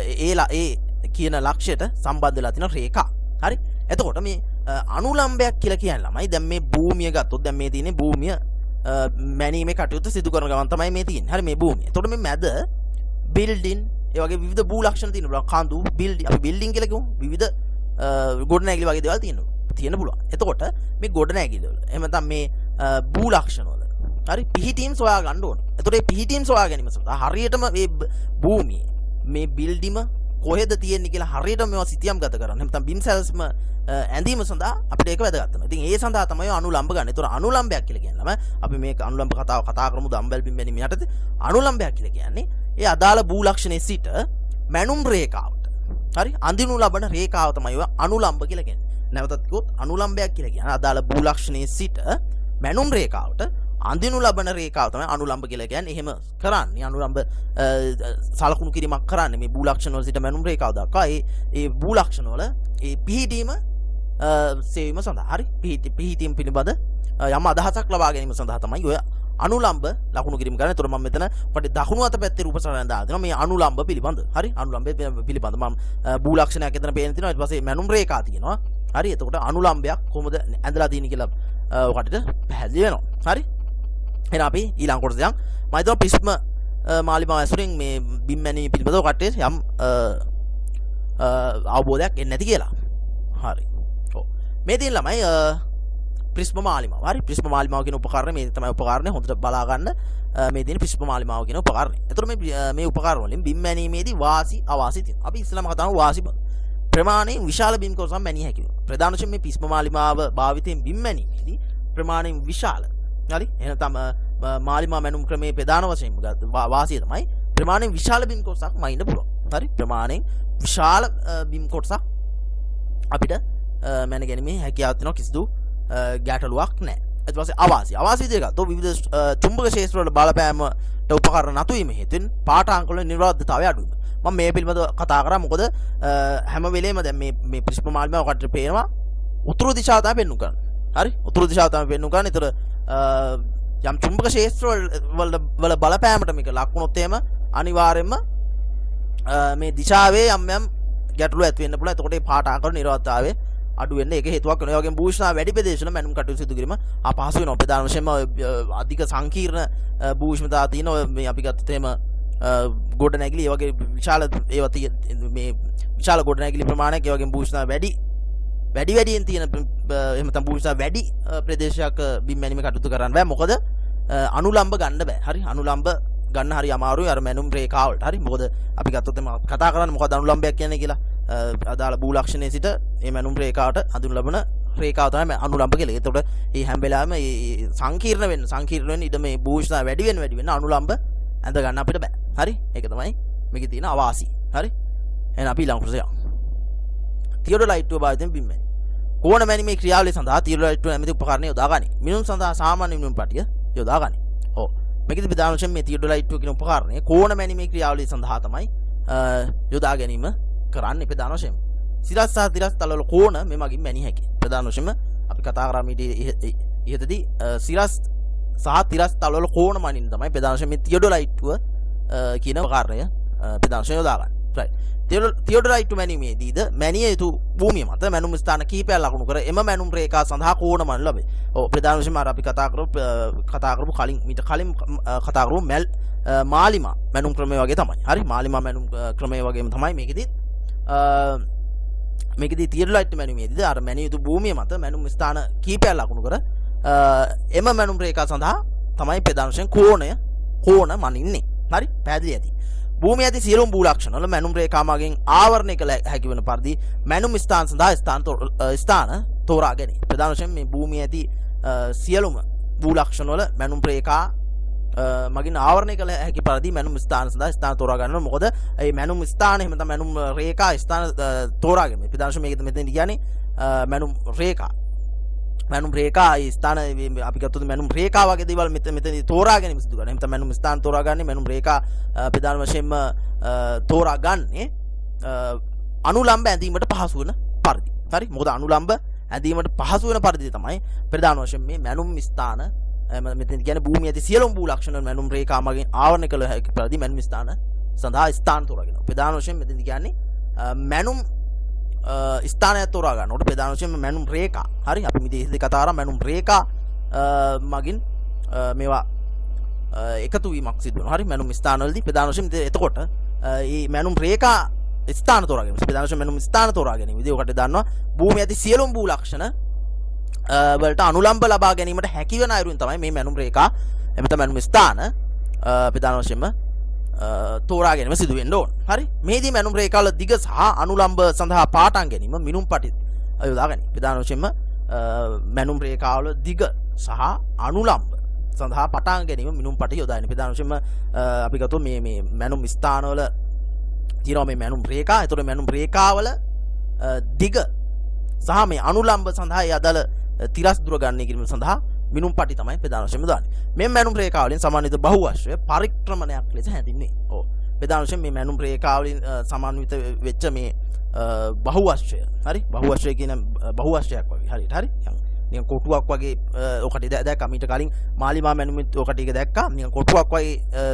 A කියන ලක්ෂයට සම්බන්ධ වෙලා තියෙන රේඛා. හරි. එතකොට මේ අනුලම්බයක් කියලා කියන්නේ ළමයි දැන් මේ භූමිය ගත්තොත් දැන් මේ තියෙන්නේ භූමිය මැනීමේ කටයුතු සිදු කරන ගමන් තමයි මේ තියෙන්නේ. හරි මේ භූමිය. එතකොට මේ මැද බිල්ඩින් ඒ වගේ විවිධ භූ ලක්ෂණ තියෙනවා. කඳු බිල්ඩින් අපි බිල්ඩින් කියලා කියමු. විවිධ ගොඩනැගිලි වගේ දේවල් තියෙන්න පුළුවන්. එතකොට මේ ගොඩනැගිලි වල එහෙම නැත්නම් මේ භූ ලක්ෂණ වල හරි පිහිටීම් සොයා ගන්න ඕනේ. එතකොට මේ පිහිටීම් සොයා ගැනීම සඳහා හරියටම මේ භූමියේ මේ බිල්ඩිම කොහෙද තියෙන්නේ කියලා හරියටම මේවා සිතියම් ගත කරන්න. එහෙම නැත්නම් බිම් සැල්ස්ම ඇඳීම සඳහා අපිට ඒක වැදගත් වෙනවා. ඉතින් ඒ සඳහා තමයි අනුලම්බ ගන්න. ඒතර අනුලම්බයක් කියලා කියන්නේ අපි මේක අනුලම්බ කතාව කතා කරමු දම්බෙල් බිම් බැලීම යටතේ. අනුලම්බයක් කියලා කියන්නේ ඒ අදාළ භූ ලක්ෂණයේ සිට මැනුම් රේඛාවට. හරි අඳිනු ලබන රේඛාව තමයි අනුලම්බ කියලා කියන්නේ. නැවතත් කිව්වොත් අනුලම්බයක් කියලා කියන්නේ අදාළ භූ ලක්ෂණයේ සිට මැනුම් රේඛාවට අඳිනු ලබන රේඛාව තමයි අනුලම්බ කියලා කියන්නේ. එහෙම කරන්නේ අනුලම්බ සලකුණු කිරීමක් කරන්නේ මේ භූ ලක්ෂණ වල සිට මැනුම් රේඛාව දක්වා ඒ භූ ලක්ෂණ වල ඒ පිහිටීම සේවීම සඳහා හරි පිහිටීම පිළිබඳ යම් අදහසක් ලබා ගැනීම සඳහා තමයි ඔය අනුලම්බ ලකුණු කිරීම කරන්නේ. ඒතකොට මම මෙතන ඔකට දකුණු අත පැත්තේ රූප සටහන දාලා දෙනවා මේ අනුලම්බ පිළිබඳ. හරි අනුලම්බය පිළිබඳ මම භූ ලක්ෂණයක් එතන පේන තියෙනවා. ඊට පස්සේ මැනුම් රේඛා තියෙනවා. හරි එතකොට අනුලම්බයක් කොහොමද ඇඳලා තියෙන්නේ කියලා ඔකට පැහැදිලි වෙනවා. හරි එහෙනම් අපි ඊළඟ කොටස යන් මම හිතනවා ප්‍රිස්ම මාලිමාව ඇසුරින් මේ බිම් මැනීම පිළිබඳව කට්ටිය යම් අවබෝධයක් එන්නේ නැති කියලා. හරි. ඔව්. මේ තියෙන ළමයි ප්‍රිස්ම මාලිමාව. හරි ප්‍රිස්ම මාලිමාව කියන උපකරණය මේ තමයි උපකරණය හොඳට බලා ගන්න මේ තියෙන ප්‍රිස්ම මාලිමාව කියන උපකරණය. ඒතර මේ උපකරණ වලින් බිම් මැනීමේදී වාසි අවාසි තියෙනවා. අපි ඉස්සෙල්ලාම කතා කරමු වාසි ප්‍රමාණයෙන් විශාල බිම් කොටසක් මැනිය හැකියි. ප්‍රධාන වශයෙන් මේ ප්‍රිස්ම මාලිමාව භාවිතයෙන් බිම් මැනීමේදී ප්‍රමාණයෙන් විශාල හරි එහෙනම් මාලිමා මැනුම් ක්‍රමයේ ප්‍රධාන වශයෙන් වාසිය තමයි ප්‍රමාණයෙන් විශාල බිම් කොටසක් මයින්න පුළුවන්. හරි ප්‍රමාණයෙන් විශාල බිම් කොටසක් අපිට මැන ගැනීමේ හැකියාවක් තියෙනවා. කිසිදු ගැටලුවක් නැහැ. ඊට පස්සේ අවාසි විදිහට ගත්තොත් විවිධ චුම්බක ක්ෂේත්‍ර වල බලපෑමට උපකරණ නතු වීම හේතුවෙන් පාඨාංක වල නිර්වාද්‍යතාවය අඩු වෙනවා. මම මේ පිළිබඳව කතා කරා. මොකද හැම වෙලේම දැන් මේ ප්‍රිස්ම මාලිමාව කට පේනවා උතුරු දිශාව තමයි පෙන්වු කරන්නේ. හරි උතුරු දිශාව තමයි පෙන්වු කරන්නේ. ඒතර යම් චුම්බක ක්ෂේත්‍ර වල බලපෑමට මේක ලක්ුණොත් එහෙම අනිවාර්යයෙන්ම මේ දිශාවේ යම් ගැටලු ඇති වෙන්න පුළුවන්. එතකොට මේ පාඨාංක වල නිර්වාද්‍යතාවය අඩු වෙන්න ඒක හේතුවක් වෙනවා. ඒ වගේම භූෂණ වැඩි ප්‍රදේශවල මැනුම් කටයුතු සිදු කිරීම අපහසු වෙනවා. ප්‍රධාන වශයෙන්ම අධික සංකීර්ණ භූෂණතා තියෙන මේ අපි ගත්තොත් එහෙම ගොඩනැගිලි ඒ වගේ විශාල ඒවා මේ විශාල ගොඩනැගිලි ප්‍රමාණයක් ඒ වගේම භූෂණ වැඩියෙන් තියෙන එහෙම නැත්නම් භූෂණ වැඩි ප්‍රදේශයක් බිම් මැනීමේ කටයුතු කරන්න බෑ. මොකද අනුලම්බ ගන්න බෑ. හරි අනුලම්බ ගන්න හරි අමාරුයි අර මැනුම් රේඛාව වලට. හරි මොකද අපි ගත්තොත් එම කතා කරන්නේ මොකද අනුලම්බයක් කියන්නේ කියලා. අදාළ භූ ලක්ෂණයේ සිට මේ මැනුම් රේඛාවට අඳුන ලබන රේඛාව තමයි අනුලම්බ කියලා. ඒතකොට මේ හැම වෙලාවෙම මේ සංකීර්ණ වෙන්න ඉඩ මේ භූෂණ වැඩි වෙන්න අනුලම්බ ඇඳ ගන්න අපිට බෑ. හරි ඒක තමයි මේකේ තියෙන අවාසි. හරි එහෙනම් අපි ඊළඟ කොටස යමු. තියොඩොලයිට් භාවිතයෙන් බිම් මැනීම. කෝණ මැනීමේ ක්‍රියාවලිය සඳහා තියොඩොලයිට් නැමැති උපකරණය යොදා ගනී. මිනුම් සඳහා සාමාන්‍ය මිනුම් පටිය යොදා ගනී. ඔව් මේකෙදි ප්‍රධාන වශයෙන් මේ තියොඩොලයිට් කියන උපකරණය කෝණ මැනීමේ ක්‍රියාවලිය සඳහා තමයි යොදා ගැනීම කරන්නේ ප්‍රධාන වශයෙන්. සිරස් සහ තිරස් තලවල කෝණ මේ මගින් මැනිය හැකියි. ප්‍රධාන වශයෙන්ම අපි කතා කරා මේ ඉහතදී සිරස් සහ තිරස් තලවල කෝණ මනින්න තමයි ප්‍රධාන වශයෙන් මේ තියොඩොලයිට් කියන උපකරණය ප්‍රධාන වශයෙන් යොදා ගන්න. right. තියොඩොලයිට් මැනීමේදීද මැනිය යුතු භූමිය මත මැනුම් ස්ථාන කිහිපයක් ලකුණු කර එම මැනුම් රේඛා සඳහා කෝණ මන ලැබේ. ඔව් ප්‍රධාන වශයෙන්ම අපි කතා කරපු කලින් කතා කරපු මාලිමා මැනුම් ක්‍රමය වගේ තමයි. හරි මාලිමා මැනුම් ක්‍රමය වගේම තමයි මේකෙදි මේකෙදී තියඩලයිට් මැනුමේදී අර මැනිය යුතු භූමිය මත මැනුම් ස්ථාන කීපයක් ලකුණු කර එම මැනුම් රේඛා සඳහා තමයි ප්‍රධාන වශයෙන් කෝණ මනින්නේ. හරි පැහැදිලි ඇති. භූමිය ඇති සියලුම භූ ලක්ෂණ වල මැනුම් රේඛා මගින් ආවරණය කළ හැකි වන පරිදි මැනුම් ස්ථාන සඳහා ස්ථාන තෝරා ගැනීම. ප්‍රධාන වශයෙන් මේ භූමිය ඇති සියලුම භූ ලක්ෂණ වල මැනුම් රේඛා මගින් ආවරණය කළ හැකි පරිදි මැනුම් ස්ථාන සඳහා ස්ථාන තෝරා ගන්නවා. මොකද මේ මැනුම් ස්ථාන එහෙම නැත්නම් මැනුම් රේඛා ස්ථාන තෝරා ගැනීම. ප්‍රධාන වශයෙන් මේක මෙතෙන් කියන්නේ මැනුම් රේඛා ඒ ස්ථාන අපි ගත්තොත් මැනුම් රේඛා වගේ දේවල් මෙතනදී තෝරා ගැනීම සිදු කරනවා. එහෙනම් මැනුම් ස්ථාන තෝරා ගන්නේ මැනුම් රේඛා ප්‍රධාන වශයෙන්ම තෝරා ගන්නේ අනුලම්බ ඇඳීමට පහසු වෙන පරිදි. හරි? මොකද අනුලම්බ ඇඳීමට පහසු වෙන පරිදි තමයි ප්‍රධාන වශයෙන් මේ මැනුම් ස්ථාන මෙතන කියන්නේ භූමිය ඇති සියලුම භූ ලක්ෂණ මැනුම් රේඛා මගින් ආවරණය කළ හැකි පරිදි මැනුම් ස්ථාන සඳහා ස්ථාන තෝරා ගැනීම. ප්‍රධාන වශයෙන් මෙතන කියන්නේ මැනුම් ස්ථානය තෝරා ගන්නකොට ප්‍රධාන වශයෙන්ම මැනුම් රේඛා. හරි අපි මේ දෙක කතා කරා මැනුම් රේඛා මගින් මේවා එකතු වීමක් සිදු වෙනවා. හරි මැනුම් ස්ථානවලදී ප්‍රධාන වශයෙන් එතකොට මේ මැනුම් රේඛා ස්ථාන තෝරා ගැනීම. ප්‍රධාන වශයෙන් මැනුම් ස්ථාන තෝරා ගැනීම. ඉතින් ඔකට දන්නවා භූමිය ඇති සියලුම භූ ලක්ෂණ වලට අනුලම්බ ලබා ගැනීමට හැකි වෙන අයුරින් තමයි මේ මැනුම් රේඛා එමෙත මැනුම් ස්ථාන ප්‍රධාන වශයෙන්ම තෝරා ගැනීම සිදු වෙන්න ඕන. හරි මේදී මැනුම් රේඛාවල දිග සහ අනුලම්බ සඳහා පාටම් ගැනීම මිනුම් පටි යොදා ගැනීම. ප්‍රධාන වශයෙන්ම මැනුම් රේඛාවල දිග සහ අනුලම්බ සඳහා පටම් ගැනීම මිනුම් පටි යොදා ගැනීම. ප්‍රධාන වශයෙන්ම අපි ගත්තොත් මේ මැනුම් ස්ථානවල තියෙනවා මේ මැනුම් රේඛා. ඒතකොට මැනුම් රේඛාවල දිග සහ මේ අනුලම්බ සඳහා යදල තිරස් දුර ගන්න කිරීම සඳහා මිනුම් පටි තමයි ප්‍රධාන වශයෙන්ම දාන්නේ. මේ මැනුම් රේඛා වලින් සමන්විත බහුවශ්‍ය පරික්‍රමණයක් ලෙස හැඳින්වේ. ඔව්. ප්‍රධාන වශයෙන් මේ මැනුම් රේඛා වලින් සමන්විත වෙච්ච මේ බහුවශ්‍ය. හරි? බහුවශ්‍ය කියන බහුවශ්‍යයක් වගේ. හරියට හරි? නිකන් කොටුවක් වගේ ඔකට දැක්කා මීට කලින් මාලිමා මැනුමෙත් ඔකට ටික දැක්කා. නිකන් කොටුවක් වගේ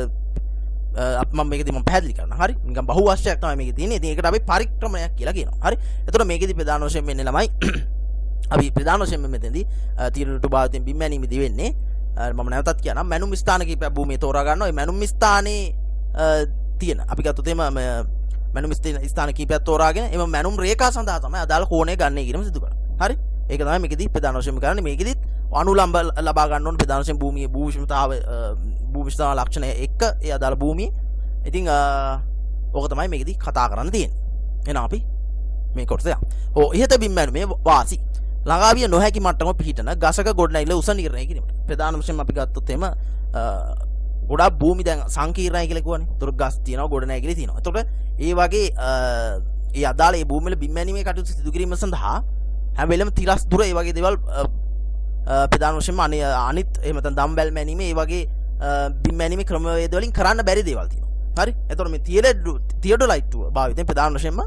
මම මේකදී මම පැහැදිලි කරනවා. හරි? නිකන් බහුවශ්‍යයක් තමයි මේකේ තියෙන්නේ. ඉතින් ඒකට අපි පරික්‍රමණයක් කියලා කියනවා. හරි? එතකොට මේකේදී ප්‍රධාන වශයෙන් වෙන්නේ ළමයි අපි ප්‍රධාන වශයෙන් මෙතෙන්දී තීරණයට භාවිතයෙන් බිම් මැනීමේදී වෙන්නේ මම නැවතත් කියනවා මැනුම් ස්ථාන කීපයක් භූමියේ තෝරා ගන්නවා. ඒ මැනුම් ස්ථානයේ තියෙන අපි ගත්තොත් එම මැනුම් ස්ථාන කීපයක් තෝරාගෙන එම මැනුම් රේඛා සඳහා තමයි අදාළ කෝණය ගන්න කිරීම සිදු කරන්නේ. හරි? ඒක තමයි මේකෙදී ප්‍රධාන වශයෙන්ම කරන්නේ. මේකෙදිත් අනුලම්බ ලබා ගන්න ඕනේ ප්‍රධාන වශයෙන් භූමියේ භූවිෂ්ඨතාව ලක්ෂණ එක්ක ඒ අදාළ භූමියේ. ඉතින් ඕක තමයි මේකෙදී කතා කරන්න තියෙන්නේ. එහෙනම් අපි මේ කොටස යමු. ඔව් ඉහත බිම් මැනුමේ වාසි ළඟාවිය නොහැකි මට්ටම පිහිටන ගසක ගොඩනැගිල්ල උස නිර්ණය කිරීමට. ප්‍රධාන වශයෙන් අපි ගත්තොත් එම ගොඩක් භූමි දැන් සංකීර්ණයි කියලා කියවනේ. ඒතර ගස් තියෙනවා ගොඩනැගිලි තියෙනවා. එතකොට ඒ වගේ ඒ අදාළ ඒ භූමි වල බිම් මැනීමේ කටයුතු සිදු කිරීම සඳහා හැම වෙලෙම තිරස් දුර ඒ වගේ දේවල් ප්‍රධාන වශයෙන්ම අනිත් එහෙම නැත්නම් දම්බැල් මැනීම ඒ වගේ බිම් මැනීමේ ක්‍රමවේද වලින් කරන්න බැරි දේවල් තියෙනවා. හරි? එතකොට මේ තියඩොලයිට් භාවිතයෙන් ප්‍රධාන වශයෙන්ම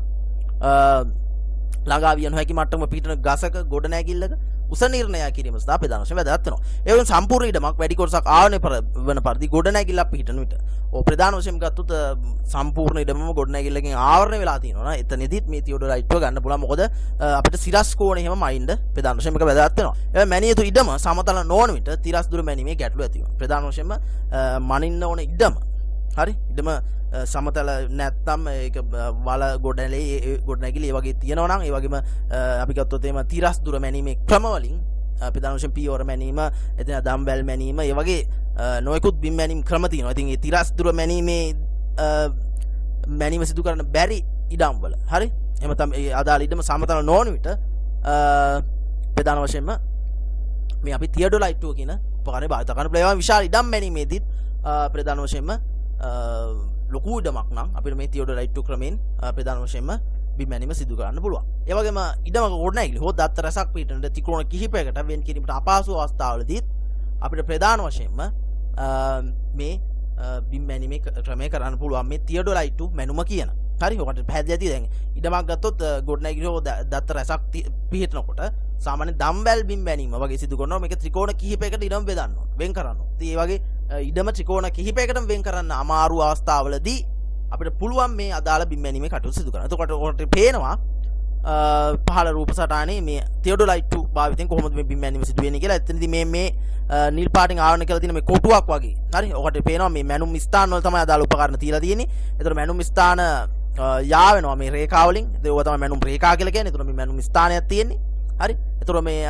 ළඟාවිය නොහැකි මට්ටම පිහිටන ගසක ගොඩනැගිල්ලක උස නිර්ණය කිරීම සඳහා ප්‍රධාන වශයෙන් වැදගත් වෙනවා. ඒ වගේම සම්පූර්ණ ඉඩමක් වැඩි කොටසක් ආවරණය වන පරිදි ගොඩනැගිල්ලක් පිහිටන විට. ඔව් ප්‍රධාන වශයෙන් ගත්තොත් සම්පූර්ණ ඉඩමම ගොඩනැගිල්ලකින් ආවරණය වෙලා තියෙනවා. එතනදිත් මේ තියඩොලයිට්ව ගන්න පුළුවන්. මොකද අපිට සිරස් කෝණය එහෙම මයින්ඩ් ප්‍රධාන වශයෙන් මේක වැදගත් වෙනවා. ඒ මැනිය යුතු ඉඩම සමතල නොවන විට තිරස් දුර මැනීමේ ගැටලුව ඇති වෙනවා. ප්‍රධාන වශයෙන්ම මනින්න ඕන ඉඩම හරි ඉඩම සමතල නැත්තම් ඒක වල ගොඩනැගිලි ඒ වගේ තියෙනවා නම් ඒ වගේම අපි ගත්තොත් එහෙම තිරස් දුර මැනීමේ ක්‍රම වලින් ප්‍රධාන වශයෙන් පියවර මැනීම එතන දම්බැල් මැනීම ඒ වගේ නොයෙකුත් බිම් මැනීම් ක්‍රම තියෙනවා. ඉතින් මේ තිරස් දුර මැනීමේ මැනීම සිදු කරන්න බැරි ඉඩම් වල හරි එහෙම තමයි අදාළ ඉඩම සමතල නොවන විට ප්‍රධාන වශයෙන්ම මේ අපි තියඩොලයිට් කියන උපකරණය භාවිත කරන ප්‍රේම විශාල ඉඩම් මැනීමේදී ප්‍රධාන වශයෙන්ම ලොකු ඉඩමක් නම් අපිට මේ තියඩොලයිට් ක්‍රමෙන් ප්‍රධාන වශයෙන්ම බිම් මැනීම සිදු කරන්න පුළුවන්. ඒ වගේම ඉඩමක ගොඩනැගිලි හෝ දත්ත රසක් පිටින් ත්‍රිකෝණ කිහිපයකට වෙන් කිරීමට අපහසු අවස්ථාවලදී අපිට ප්‍රධාන වශයෙන්ම මේ බිම් මැනීමේ ක්‍රමය කරන්න පුළුවන් මේ තියඩොලයිට් මැනුම කියන. හරි ඔකට පැහැදිලි ඇති දැන් ඉඩමක් ගත්තොත් ගොඩනැගිලි හෝ දත්ත රසක් පිහිටනකොට සාමාන්‍ය දම්බැල් බිම් මැනීම වගේ සිදු කරනවා. මේක ත්‍රිකෝණ කිහිපයකට ඉඩම බෙදන්න ඕන. වෙන් කරන්න ඕන. ඉතින් ඒ වගේ ඉඩම ත්‍රිකෝණ කිහිපයකටම වෙන් කරන්න අමාරු අවස්ථාවලදී අපිට පුළුවන් මේ අදාළ බිම් මැනීමේ කටයුතු සිදු කරන්න. එතකොට ඔකට පේනවා පහළ රූප සටහනේ මේ තියඩොලයිට් භාවිතයෙන් කොහොමද මේ බිම් මැනීම සිදු වෙන්නේ කියලා. එතනදී මේ නිල් පාටින් ආවරණය කරලා තියෙන මේ කොටුවක් වගේ. හරි. ඔකට පේනවා මේ මැනුම් ස්ථාන වල තමයි අදාළ උපකරණ තියලා තියෙන්නේ. ඒතර මැනුම් ස්ථාන යා වෙනවා මේ රේඛා වලින්. ඒක තමයි මැනුම් රේඛා කියලා කියන්නේ. එතකොට මේ මැනුම් ස්ථානයක් තියෙන්නේ. හරි. එතකොට මේ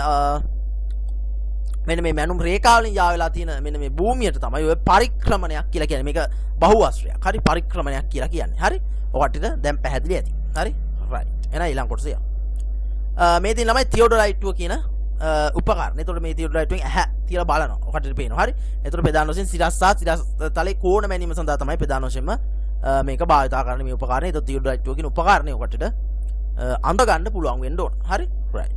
මෙන්න මේ මැනුම් රේඛා වලින් යා වෙලා තියෙන මෙන්න මේ භූමියට තමයි ඔය පරික්‍රමණයක් කියලා කියන්නේ. මේක බහුවස්ත්‍රයක්. හරි පරික්‍රමණයක් කියලා කියන්නේ. හරි. ඔකටට දැන් පැහැදිලි ඇති. හරි. රයිට්. එහෙනම් ඊළඟ කොටස යමු. මේ තියෙන ළමයි තියෝඩොලයිට්ටුව කියන උපකරණ. එතකොට මේ තියෝඩොලයිට්ටුවෙන් ඇහැ තියලා බලනවා. ඔකටට පේනවා. හරි. එතකොට ප්‍රධාන වශයෙන් සිරස් සහ සිරස් තලයේ කෝණ මැනීම සඳහා තමයි ප්‍රධාන වශයෙන්ම මේක භාවිතා කරන මේ උපකරණය. එතකොට තියෝඩොලයිට්ටුව කියන උපකරණය ඔකටට අඳ ගන්න පුළුවන් වෙන්න ඕන. හරි. රයිට්.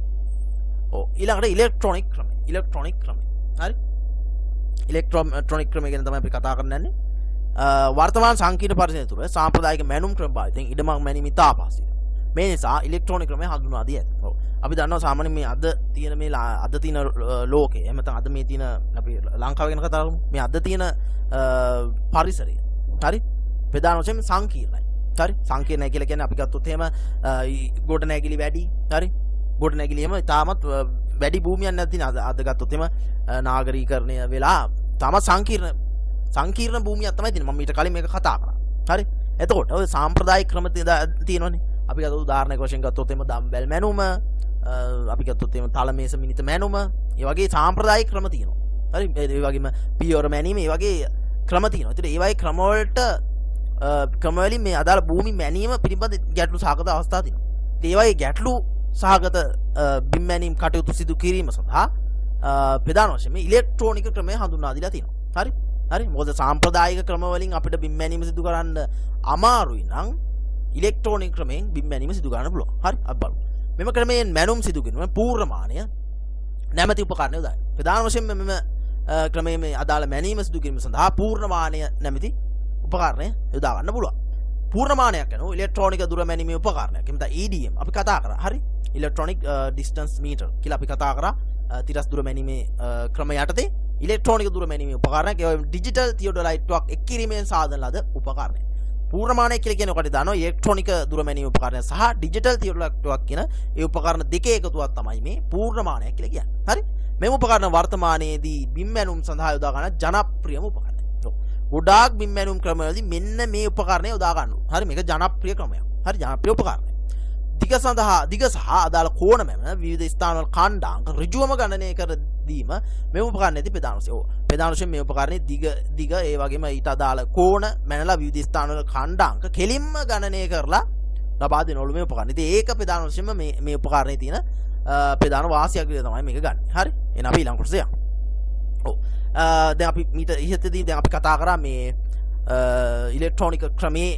ඊළඟට ඉලෙක්ට්‍රොනික ක්‍රමය. ඉලෙක්ට්‍රොනික ක්‍රමය. හරි. ඉලෙක්ට්‍රොනික ක්‍රමය ගැන තමයි අපි කතා කරන්නේ. වර්තමාන සංකීර්ණ පරිසරය තුළ සාම්ප්‍රදායික මැනුම් ක්‍රම භාවිතයෙන් ඉඩමක් මැනීම ඉතා අපහසුයි. මේ නිසා ඉලෙක්ට්‍රොනික ක්‍රමය හඳුන්වා දී ඇත. ඔව්. අපි දන්නවා සාමාන්‍යයෙන් මේ අද තියෙන ලෝකේ එහෙම නැත්නම් අද මේ තියෙන අපි ලංකාව ගැන කතා කරමු. මේ අද තියෙන පරිසරය. හරි. ප්‍රධාන වශයෙන් සංකීර්ණයි. හරි. සංකීර්ණයි කියලා කියන්නේ අපි ගත්තොත් එහෙම ගොඩ නැගිලි වැඩි. හරි. ගොඩ නැගිලි එහෙම තාමත් වැඩි භූමියක් නැති අද ගත්තොත් එහෙම නාගරීකරණය වෙලා තාමත් සංකීර්ණ භූමියක් තමයි තියෙන්නේ. මම ඊට කලින් මේක කතා කරා. හරි. එතකොට ඔය සාම්ප්‍රදායික ක්‍රම තියෙනවනේ. අපි ගත්තොත් උදාහරණයක් වශයෙන් ගත්තොත් එහෙම දම්බැල් මැනුම, අපි ගත්තොත් එහෙම තලමේස මිනිත මැනුම, ඒ වගේ සාම්ප්‍රදායික ක්‍රම තියෙනවා. හරි. ඒ වගේම පියවර මැනීම, ඒ වගේ ක්‍රම තියෙනවා. ඒත් ඒ වගේ ක්‍රම වලට ක්‍රම වලින් මේ අදාළ භූමි මැනීම පිළිබඳ ගැටලු සහගත අවස්ථා තියෙනවා. ඒ වගේ ගැටලු සහගත බිම් මැනීම් කටයුතු සිදු කිරීම සඳහා ප්‍රධාන වශයෙන් මේ ඉලෙක්ට්‍රොනික ක්‍රමය හඳුන්වා දීලා තියෙනවා. හරි. හරි. මොකද සාම්ප්‍රදායික ක්‍රම වලින් අපිට බිම් මැනීම සිදු කරන්න අමාරුයි නම් ඉලෙක්ට්‍රොනික ක්‍රමයෙන් බිම් මැනීම සිදු කරන්න පුළුවන්. හරි. අපි බලමු. මෙම ක්‍රමයෙන් මැනුම් සිදු කිරීම පූර්ණමානය නැමැති උපකරණය යොදායි. ප්‍රධාන වශයෙන් මෙම ක්‍රමයේ මේ අදාළ මැනීම සිදු කිරීම සඳහා පූර්ණමානය නැමැති උපකරණය යොදා ගන්න පුළුවන්. පූර්ණමානයක් යනවා ඉලෙක්ට්‍රොනික දුර මැනීමේ උපකරණයක්. එහෙනම් EDM අපි කතා කරා. හරි. ඉලෙක්ට්‍රොනික ඩිස්ටන්ස් මීටර් කියලා අපි කතා කරා. තිරස් දුර මැනීමේ ක්‍රම යටතේ ඉලෙක්ට්‍රොනික දුර මැනීමේ උපකරණයක්. ඒ වගේම ඩිජිටල් තියෝඩොලයිට්ටුවක් එක් කිරීමෙන් සාධන ලද උපකරණයක්. පූර්ණමානය කියලා කියන්නේ ඔකට දානවා ඉලෙක්ට්‍රොනික දුර මැනීමේ උපකරණය සහ ඩිජිටල් තියෝඩොලයිට්ටුවක් කියන ඒ උපකරණ දෙකේ එකතුවක් තමයි මේ පූර්ණමානය කියලා කියන්නේ. හරි. මෙම උපකරණ වර්තමානයේදී බිම් මැනුම් සඳහා යොදා ගන්න ජනප්‍රියම උපකරණයක්. ගොඩාක් බිම් මැනුම් ක්‍රමවලදී මෙන්න මේ උපකරණය යොදා ගන්නවා. හරි. මේක ජනප්‍රිය ක්‍රමයක්. හරි. ජනප්‍රිය උපකරණයක්. දිග සහ අදාළ කෝණ මැන විවිධ ස්ථානවල ඛණ්ඩාංක ඍජුවම ගණනය කර දීම මේ උපකරණයේදී ප්‍රධාන වශයෙන්. ඔව්. ප්‍රධාන වශයෙන් මේ උපකරණයේ දිග ඒ වගේම ඊට අදාළ කෝණ මැනලා විවිධ ස්ථානවල ඛණ්ඩාංක කෙලින්ම ගණනය කරලා ලබා දෙනවලු මේ උපකරණ. ඉතින් ඒක ප්‍රධාන වශයෙන්ම මේ උපකරණයේ තියෙන ප්‍රධාන වාසියක් විදිහට තමයි මේක ගන්න. හරි. එහෙනම් අපි ඊළඟ කොටස යමු. ඔව්. දැන් අපි මීට ඉහතදී දැන් අපි කතා කරා මේ ඉලෙක්ට්‍රොනික ක්‍රමයේ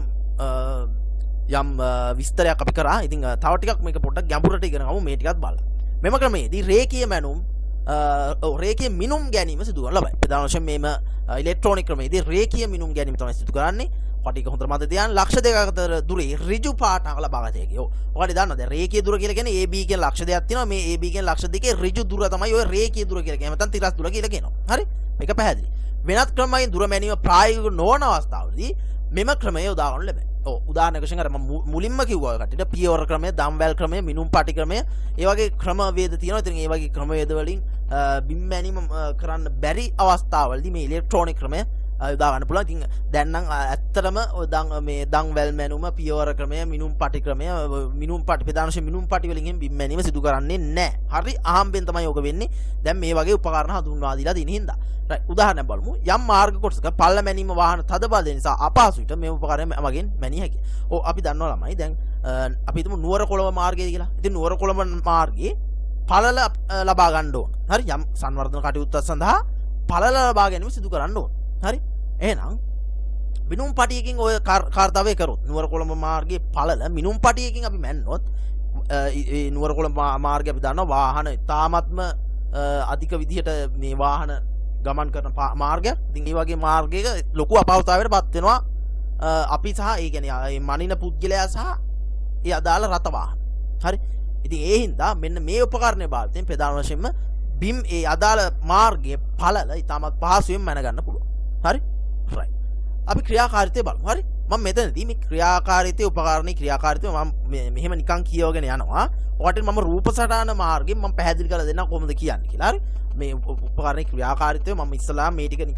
යම් විස්තරයක් අපි කරා. ඉතින් තව ටිකක් මේක පොඩ්ඩක් ගැඹුරට ඉගෙන ගමු මේ ටිකත් බලලා. මෙම ක්‍රමයේදී රේඛීය මැනුම් රේඛීය මිනුම් ගැනීම සිදු කරන ලබයි. ප්‍රධාන වශයෙන් මේම ඉලෙක්ට්‍රොනික ක්‍රමයේදී රේඛීය මිනුම් ගැනීම තමයි සිදු කරන්නේ. ඔකට හොඳට මතක තියාගන්න ලක්ෂ දෙකක අතර දුරේ ඍජු පාටක ලබා ගත හැකියි. ඔව්. ඔකට දන්නවා දැන් රේඛීය දුර කියලා කියන්නේ AB කියන ලක්ෂ දෙකක් තියෙනවා. මේ AB කියන ලක්ෂ දෙකේ ඍජු දුර තමයි ඔය රේඛීය දුර කියලා කියන්නේ. නැත්නම් තිරස් දුර කියලා කියනවා. හරි? මේක පැහැදිලි. වෙනත් ක්‍රමයකින් දුර මැනීම ප්‍රායෝගික නොවන අවස්ථාවලදී මෙම ක්‍රමය යොදා ගන්න ලැබේ. ඔව්. උදාහරණයක් වශයෙන් අර මම මුලින්ම කිව්වා ඔය කට්ටියට පියවර ක්‍රමය, දම්බැල් ක්‍රමය, මිනුම් පාටි ක්‍රමය, ඒ වගේ ක්‍රමවේද තියෙනවා. ඉතින් ඒ වගේ ක්‍රමවේද වලින් බිම් මැනීම කරන්න බැරි අවස්ථාවලදී මේ ඉලෙක්ට්‍රොනික ක්‍රමය යොදා ගන්න පුළුවන්. ඉතින් දැන් නම් ඇත්තටම මේ දම්වැල් මැනුම, පියවර ක්‍රමය, මිනුම් පාටි ක්‍රමය, මිනුම් පාටි ප්‍රධාන වශයෙන් මිනුම් පාටි වලින් බිම් මැනීම සිදු කරන්නේ නැහැ. හරි අහම්බෙන් තමයි ඔක වෙන්නේ. දැන් මේ වගේ උපකරණ හඳුන්වා දීලා තියෙන හින්දා. රයිට්. උදාහරණයක් බලමු. යම් මාර්ග කොටසක පල්ල මැනීම වාහන තදබල නිසා අපහසුයිට මේ උපකරණය මගින් මැනිය හැකියි. ඔව් අපි දන්නවා ළමයි. දැන් අපි හිතමු නුවර කොළඹ මාර්ගය කියලා. ඉතින් නුවර කොළඹ මාර්ගයේ පළල ලබා ගන්න ඕන. හරි. යම් සංවර්ධන කටයුත්තක් සඳහා පළල ලබා ගැනීම සිදු කරන්න ඕන. හරි. එහෙනම් මිනුම් පටියකින් ඔය කාර්යය කරොත් නුවර කොළඹ මාර්ගයේ පළල මිනුම් පටියකින් අපි මැන්නොත් ඒ නුවර කොළඹ මාර්ගය අපි දන්නවා වාහන ඉතාමත්ම අධික විදිහට මේ වාහන ගමන් කරන මාර්ගයක්. ඉතින් මේ වගේ මාර්ගයක ලොකු අපහසුතාවයකට පත් වෙනවා අපි සහ ඒ කියන්නේ මනින පුද්ගලයා සහ ඒ අදාළ රථ වාහන. හරි. ඉතින් ඒ හින්දා මෙන්න මේ උපකරණය භාවිතයෙන් ප්‍රධාන වශයෙන්ම බිම් ඒ අදාළ මාර්ගයේ පළල ඉතාමත් පහසුවෙන් මැන ගන්න පුළුවන්. හරි. right. අපි ක්‍රියාකාරීත්වය බලමු. හරි. මම මෙතනදී මේ ක්‍රියාකාරීත්වයේ උපකරණේ ක්‍රියාකාරීත්වය මම මෙහෙම නිකන් කියවගෙන යනවා. ඔකට මම රූප සටහන මාර්ගයෙන් මම පැහැදිලි කරලා දෙන්නම් කොහොමද කියන්නේ කියලා. හරි. මේ උපකරණේ ක්‍රියාකාරීත්වය මම ඉස්සලා මේ ටික නිකන්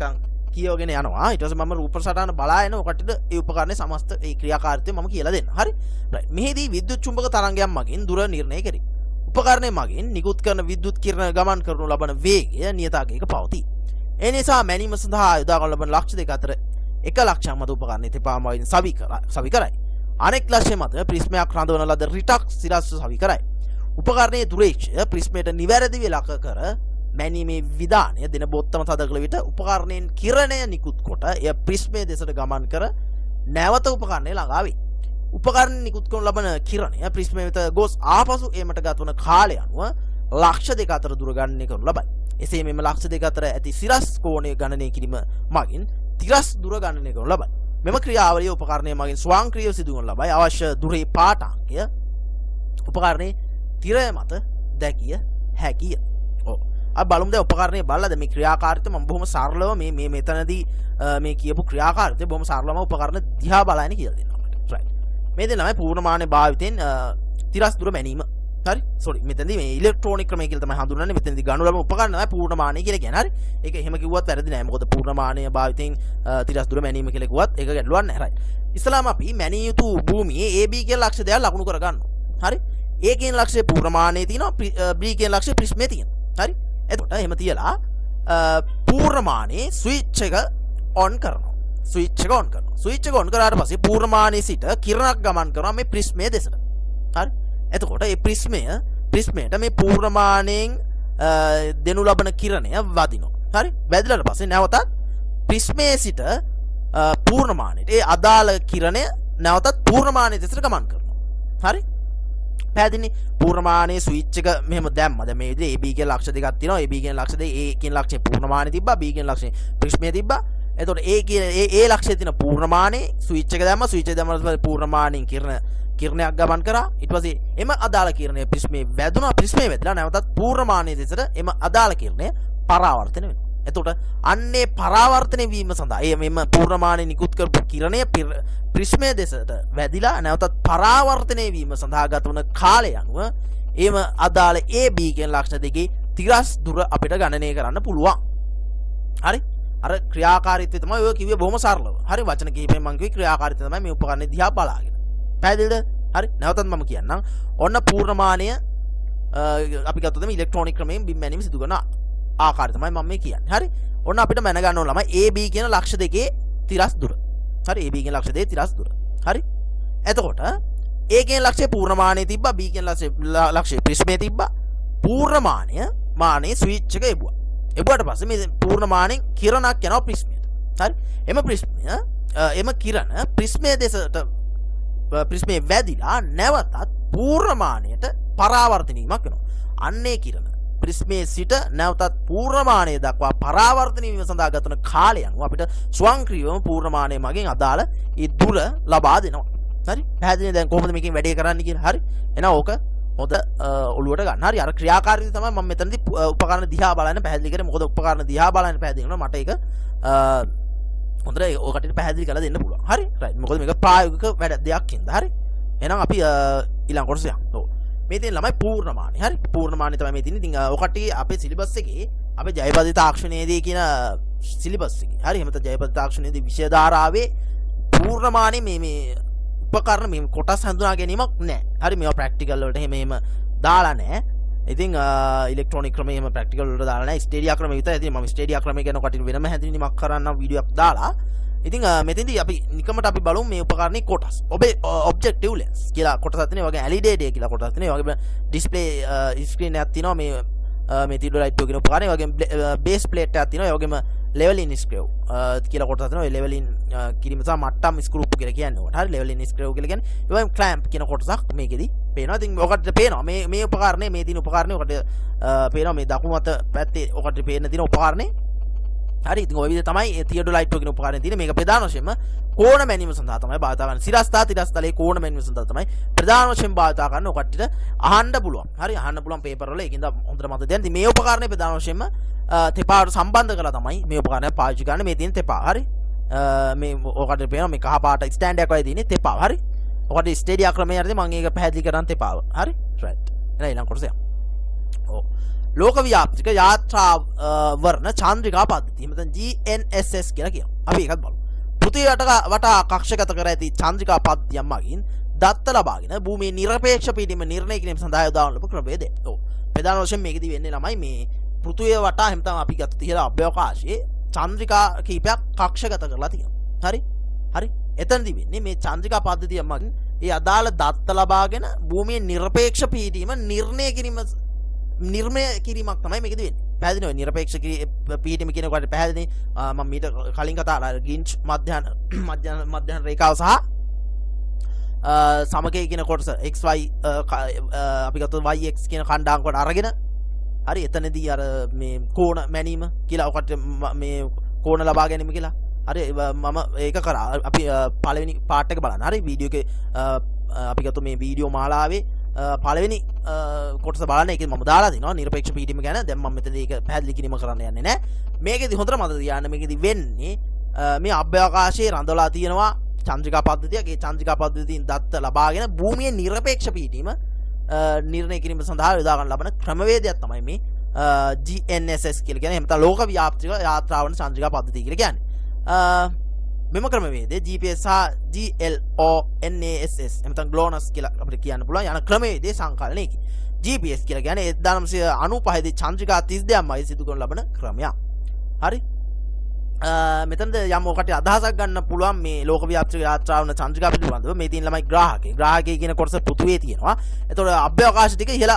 කියවගෙන යනවා. ඊට පස්සේ මම රූප සටහන බලාගෙන ඔකටද ඒ උපකරණයේ සමස්ත ඒ ක්‍රියාකාරීත්වය මම කියලා දෙන්න. හරි. රයිට්. මෙහිදී විද්‍යුත් චුම්බක තරංගයන් මගින් දුර නිර්ණය කෙරේ. උපකරණය මගින් නිකුත් කරන විද්‍යුත් කිරණ ගමන් කරනු ලබන වේගය නියතාංගයක පවතී. ඒ නිසා මැනීම සඳහා යොදා ගන්න ලබන ලක්ෂ දෙක අතර එක ලක්ෂයක් මත උපකරණයේ තෙපාම වයින් සවි කරයි. අනෙක් ලක්ෂය මත ප්‍රිස්මයක් රඳවන ලද රිටක් සිරස්ව සවි කරයි. උපකරණයේ දුරේක්ෂය ප්‍රිස්මයට නිවැරදිව ලක කර මැනීමේ විධානය දෙන බොත්තම තද කළ විට උපකරණයෙන් කිරණය නිකුත් කොට එය ප්‍රිස්මයේ දෙසට ගමන් කර නැවත උපකරණය ළඟා වේ. උපකරණ නිකුත් කරන ලබන කිරණය ප්‍රිස්මය වෙත ගොස් ආපසු ඒමට ගතවන කාලය අනුව ලක්ෂ දෙක අතර දුර ගණනය කරනු ලබයි. එසේ මෙම ලක්ෂ දෙක අතර ඇති සිරස් කෝණය ගණනය කිරීම මගින් තිරස් දුර ගණනය කරනු ලබයි. මෙම ක්‍රියාවලිය උපකරණය මගින් ස්වයංක්‍රීයව සිදු කරනු ලබයි. අවශ්‍ය දුරේ පාඨාංකය උපකරණයේ තිරය මත දැකිය හැකිය. අපි බලමු දැන් උපකරණය බලලා දැන් මේ ක්‍රියාකාරීත්වය මම බොහොම සරලව මේ මෙතනදී මේ කියපු ක්‍රියාකාරීත්වය බොහොම සරලවම උපකරණ දිහා බලන්න කියලා දෙනවා මට. රයිට්. මේ දෙන්නමයි පූර්ණමාන භාවිතෙන් තිරස් දුර මැනීම. හරි. සෝරි. මෙතනදී මේ ඉලෙක්ට්‍රොනික ක්‍රමය කියලා තමයි හඳුන්වන්නේ. මෙතනදී ගණු ලබන උපකරණ තමයි පූර්ණමානය කියලා කියන්නේ. හරි. ඒක එහෙම කිව්වත් වැරදි නෑ. මොකද පූර්ණමානය භාවිතෙන් තිරස් දුර මැනීම කියලා කිව්වත් ඒක ගැටලුවක් නෑ. රයිට්. ඉස්ලාම අපි මැනිය යුතු භූමියේ AB කියන ලක්ෂ දෙකක් ලකුණු කර ගන්නවා. හරි. A කියන ලක්ෂය පූර්ණමානයේ තියෙනවා. B කියන ලක්ෂය ප්‍රිස්මයේ තියෙනවා. හරි. එතකොට එහෙම තියලා පූර්ණමානයේ ස්විච් එක ඔන් කරනවා. ස්විච් එක ඔන් කරනවා. ස්විච් එක ඔන් කරාට පස්සේ පූර්ණමානයේ සිට කිරණක් ගමන් කරනවා මේ ප්‍රිස්මයේ දෙසට. හරි. එතකොට මේ ප්‍රිස්මයට මේ පූර්ණමානයෙන් දෙනු ලබන කිරණය වදිනවා. හරි. වැදිලාට පස්සේ නැවතත් ප්‍රිස්මයේ සිට පූර්ණමානයට ඒ අදාළ කිරණය නැවතත් පූර්ණමානයේ දෙසට ගමන් කරනවා. හරි. පැහැදිලි. පූර්ණමානයේ ස්විච් එක මෙහෙම දැම්මද මේ විදිහේ AB කියන ලක්ෂ දෙකක් තියෙනවා. AB කියන ලක්ෂ දෙක A කියන ලක්ෂේ පූර්ණමානයේ තිබ්බා. B කියන ලක්ෂේ ප්‍රිස්මයේ තිබ්බා. එතකොට A කියන A ලක්ෂයේ තියෙන පූර්ණමානයේ ස්විච් එක දැම්මා. ස්විච් එක දැම්මම පූර්ණමානයෙන් කිරණයක් ගමන් කරා. ඊට පස්සේ එම අදාළ කිරණය ප්‍රිස්මයේ වැදුනා. ප්‍රිස්මයේ වැදලා නැවතත් පූර්ණමානයේ දෙසට එම අදාළ කිරණය පරාවර්තන වෙනවා. එතකොට අන්නේ පරාවර්තනය වීම සඳහා මෙම පූර්ණමානයේ නිකුත් කරපු කිරණය ප්‍රිස්මයේ දෙසට වැදිලා නැවතත් පරාවර්තනය වීම සඳහා ගත වන කාලය අනුව එම අදාළ AB කියන ලක්ෂණ දෙකේ තිරස් දුර අපිට ගණනය කරන්න පුළුවන්. හරි. අර ක්‍රියාකාරීත්වය තමයි ඔය කිව්වේ බොහොම සරලව. හරි. වචන කිහිපෙන් මම කිව්වේ ක්‍රියාකාරීත්වය තමයි මේ උපකරණේ දිහා බලාගෙන. පැහැදිලිද? හරි. නැවතත් මම කියන්නම්. ඔන්න පූර්ණමානය අපි ගත්තොත් මේ ඉලෙක්ට්‍රොනික ක්‍රමයෙන් බිම් මැනීම සිදු කරන ආකාරය තමයි මම මේ කියන්නේ. හරි. ඔන්න අපිට මැන ගන්න ඕන ළමයි AB කියන ලක්ෂ දෙකේ තිරස් දුර. හරි. AB කියන ලක්ෂ දෙකේ තිරස් දුර. හරි. එතකොට A කියන ලක්ෂය පූර්ණමානයේ තිබ්බා. B කියන ලක්ෂය ප්‍රිස්මයේ තිබ්බා. පූර්ණමානය මානයේ ස්විච් එක එබුවා. එබුවාට පස්සේ මේ පූර්ණමානයෙන් කිරණක් යනවා ප්‍රිස්මයට. හරි. එම කිරණ ප්‍රිස්මයේ දෙසට ප්‍රිස්මයේ වැදිලා නැවතත් පූර්ණමානයට පරාවර්තන වීමක් වෙනවා. අන්නේ කිරණ ප්‍රිස්මයේ සිට නැවතත් පූර්ණමානය දක්වා පරාවර්තන වීම සඳහා ගත වන කාලය අනුව අපිට ස්වයංක්‍රීයවම පූර්ණමානය මගින් අදාළ ඒ දුර ලබා දෙනවා. හරි. පැහැදිලිද දැන් කොහොමද මේකෙන් වැඩේ කරන්න කියලා? හරි. එහෙනම් ඕක හොඳ ඔළුවට ගන්න. හරි. අර ක්‍රියාකාරීත්වය තමයි මම මෙතනදී උපකරණ දිහා බලන්න පැහැදිලි කරේ. මොකද උපකරණ දිහා බලන්න පැහැදිලි කරනවා මට ඒක හොඳට ඔකට පැහැදිලි කරලා දෙන්න පුළුවන්. හරි. රයිට්. මොකද මේක ප්‍රායෝගික වැඩ දෙයක් හින්දා. හරි. එහෙනම් අපි ඊළඟ කොටස යමු. ඔව්. මේ තියෙන ළමයි පූර්ණමානය. හරි. පූර්ණමානය තමයි මේ තියෙන්නේ. ඉතින් ඔකට අපේ සිලබස් එකේ අපේ ජයපති තාක්ෂණයේදී කියන සිලබස් එකේ. හරි. එහෙම තමයි ජයපති තාක්ෂණයේදී විෂය ධාරාවේ පූර්ණමානය මේ උපකරණ මේ කොටස් හඳුනා ගැනීමක් නැහැ. හරි. මේවා ප්‍රැක්ටිකල් වලට එහෙම දාලා නැහැ. ඉතින් ඉලෙක්ට්‍රොනික ක්‍රමය එහෙම ප්‍රැක්ටිකල් වලට දාලා නැහැ. ස්ටේඩියා ක්‍රමය විතරයි. ඉතින් මම ස්ටේඩියා ක්‍රමය ගැන කටින් වෙනම හැදිරීමක් කරන්නම් වීඩියෝයක් දාලා. ඉතින් මෙතෙන්දී අපි නිකමට අපි බලමු මේ උපකරණේ කොටස්. ඔබේ ඔබ්ජෙක්ටිව් ලෙන්ස් කියලා කොටසක් තියෙනවා. වගේ ඇලිඩේඩේ කියලා කොටසක් තියෙනවා. වගේම ඩිස්ප්ලේ ස්ක්‍රීන් එකක් තියෙනවා. මේ තියුඩරයිට් කියන උපකරණේ වගේම බේස් ප්ලේට් එකක් තියෙනවා. ඒ වගේම ලෙවලින් ස්ක්‍රව් කියලා කොටසක් තියෙනවා. ඒ ලෙවලින් කිරීම සහ මට්ටම් ස්ක්‍රූප් කියලා කියන්නේ උකට. හරි. ලෙවලින් ස්ක්‍රව් කියලා කියන්නේ. ඒ වගේම ක්ලැම්ප් කියන කොටසක් මේකෙදි පේනවා. ඉතින් ඔකට පේනවා මේ උපකරණේ මේ තියෙන උපකරණේ ඔකට පේනවා මේ දකුණු අත පැත්තේ ඔකට පේන තියෙන උපකරණේ. හරි. ඉතින් ওই විදිහ තමයි තියඩොලයිට් කියන උපකරණේ තියෙන්නේ. මේක ප්‍රධාන වශයෙන්ම කෝණ මැනීම සඳහා තමයි භාවිත කරන්නේ. සිරස්ථා තිරස්තලයේ කෝණ මැනීම සඳහා තමයි ප්‍රධාන වශයෙන් භාවිත කරන්නේ. ඔකට්ටිට අහන්න පුළුවන්. හරි. අහන්න පුළුවන් පේපර් වල ඒකින්ද හොඳට මතක තියාගන්න. ඉතින් මේ උපකරණේ ප්‍රධාන වශයෙන්ම තෙපාවට සම්බන්ධ කරලා තමයි මේ උපකරණය පාවිච්චි කරන්නේ. මේ තියෙන තෙපා. හරි. මේ ඔකට පේනවා මේ කහ පාට ස්ටෑන්ඩ් එකක් වගේ තියෙන්නේ තෙපා. හරි. ඔකට ස්ටේඩියා ක්‍රමයේ හරිද මම ඒක පැහැදිලි කරන් තෙපාව. හරි. රයිට්. එහෙනම් ඊළඟ කොටස යමු. ඔව්. ලෝක ව්‍යාප්තික යාත්‍රා වර්ණ චාන්ද්‍රිකා පද්ධතිය. එහෙම නැත්නම් GNSS කියලා කියනවා. අපි ඒකත් බලමු. පෘථිවිය වටා කක්ෂගත කර ඇති චාන්ද්‍රිකා පද්ධතියක් මගින් දත්ත ලබාගෙන භූමියේ නිරපේක්ෂ පීඩනය නිර්ණය කිරීම සඳහා යොදාවන ලබ ක්‍රමවේදය. ඔව්. ප්‍රධාන වශයෙන් මේකෙදි වෙන්නේ ළමයි මේ පෘථිවිය වටා එහෙම තමයි අපි ගත්ත ඉහළ අභ්‍යවකාශයේ චාන්ද්‍රිකා කීපයක් කක්ෂගත කරලා තියෙනවා. හරි. එතනදී වෙන්නේ මේ චාන්ද්‍රිකා පද්ධතිය මගින් ඒ අදාළ දත්ත ලබාගෙන භූමියේ නිරපේක්ෂ පීඩීම නිර්ණය කිරීමක් තමයි මේකෙදි වෙන්නේ. පැහැදිලිව නිරපේක්ෂ පීඩීම කියන එකට පැහැදිලි මම මීට කලින් කතා කරා ගින්ච් මධ්‍යන රේඛාව සහ සමකය කියන කොටස xy අපි ගත්තොත් yx කියන කණ්ඩායම් කොට අරගෙන හරි එතනදී අර මේ කෝණ මැනීම කියලා ඔකට මේ කෝණ ලබා ගැනීම කියලා හරි මම ඒක කරා අපි පළවෙනි පාර්ට් එක බලන්න හරි වීඩියෝ එකේ අපි ගත්ත මේ වීඩියෝ මාලාවේ පළවෙනි කොටස බලන්න ඒකේ මම දාලා දිනවා නිරපේක්ෂ පීඩීම ගැන දැන් මම මෙතනදී ඒක පැහැදිලි කිරීම කරන්න යන්නේ නැහැ මේකෙදි හොඳට මතක තියාගන්න මේකෙදි වෙන්නේ මේ අභ්‍යවකාශයේ රඳවලා තියෙනවා චන්ද්‍රිකා පද්ධතියක් ඒ චන්ද්‍රිකා පද්ධතියෙන් දත්ත ලබාගෙන භූමියේ නිරපේක්ෂ පීඩීම නිර්ණය කිරීම සඳහා යොදා ගන්න ලබන ක්‍රමවේදයක් තමයි මේ GNSS කියලා කියන්නේ එහෙම නැත්නම් ලෝක ව්‍යාප්තික යාත්‍රාවන චන්ද්‍රිකා පද්ධතිය කියලා කියන්නේ මෙම ක්‍රමවේදයේ GPS සහ GLONASS එහෙම නැත්නම් GLONASS කියලා අපිට කියන්න පුළුවන් යන ක්‍රමවේදයේ සංකලනයකි GPS කියලා කියන්නේ 1995 දී චන්ද්‍රිකා 32ක් මයි සිදු කරන ලබන ක්‍රමයක් හරි මෙතනද යම් ඔකට අදහසක් ගන්න පුළුවන් මේ ලෝක ව්‍යාප්තික යාත්‍රාවන චන්ද්‍රිකා පිළිබඳව මේ තියෙන ළමයි ග්‍රාහකේ කියන කොටස පෘථුවියේ තියෙනවා. එතකොට අභ්‍යවකාශ ටික ඉහළ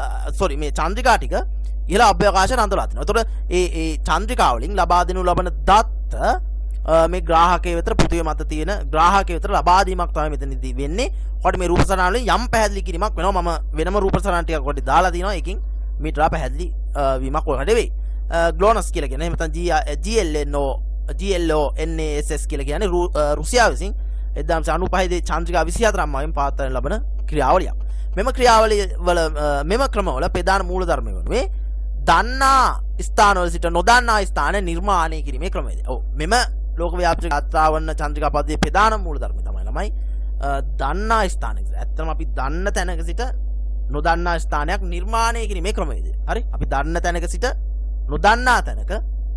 මේ චන්ද්‍රිකා ටික ඉහළ අභ්‍යවකාශ රඳවලා තිනවා. එතකොට ඒ චන්ද්‍රිකා වලින් ලබා දෙනු ලබන දත්ත මේ ග්‍රාහකයේ විතර පෘථුවිය මත තියෙන ග්‍රාහකයේ විතර ලබා දීමක් තමයි මෙතනදී වෙන්නේ. ඔකට මේ රූප සටහන වලින් යම් පැහැදිලි කිරීමක් වෙනවා. මම වෙනම රූප සටහන ටිකක් ඔකට දාලා තිනවා. ඒකින් මීටර පැහැදිලි වීමක් ඔකට වෙයි. GLONASS කියලා කියන්නේ එහෙම නැත්නම් GLONASS කියලා කියන්නේ රුසියාව විසින් 1995 දී චන්ද්‍රිකා 24ක් මගින් පවත්වන ලබන ක්‍රියාවලියක්. මෙම ක්‍රියාවලිය වල මෙම ක්‍රමවල ප්‍රධාන මූලධර්ම වෙනුවේ දන්නා ස්ථානවල සිට නොදන්නා ස්ථාන නිර්මාණය කිරීමේ ක්‍රමයේදී. ඔව් මෙම ලෝක ව්‍යාප්තික යාත්‍රාවන චන්ද්‍රිකා පද්ධතියේ ප්‍රධාන මූලධර්මය තමයි ළමයි දන්නා ස්ථානයක. ඇත්තටම අපි දන්න තැනක සිට නොදන්නා ස්ථානයක් නිර්මාණය කිරීමේ ක්‍රමයේදී. හරි? අපි දන්න තැනක සිට නොදන්නා තැනක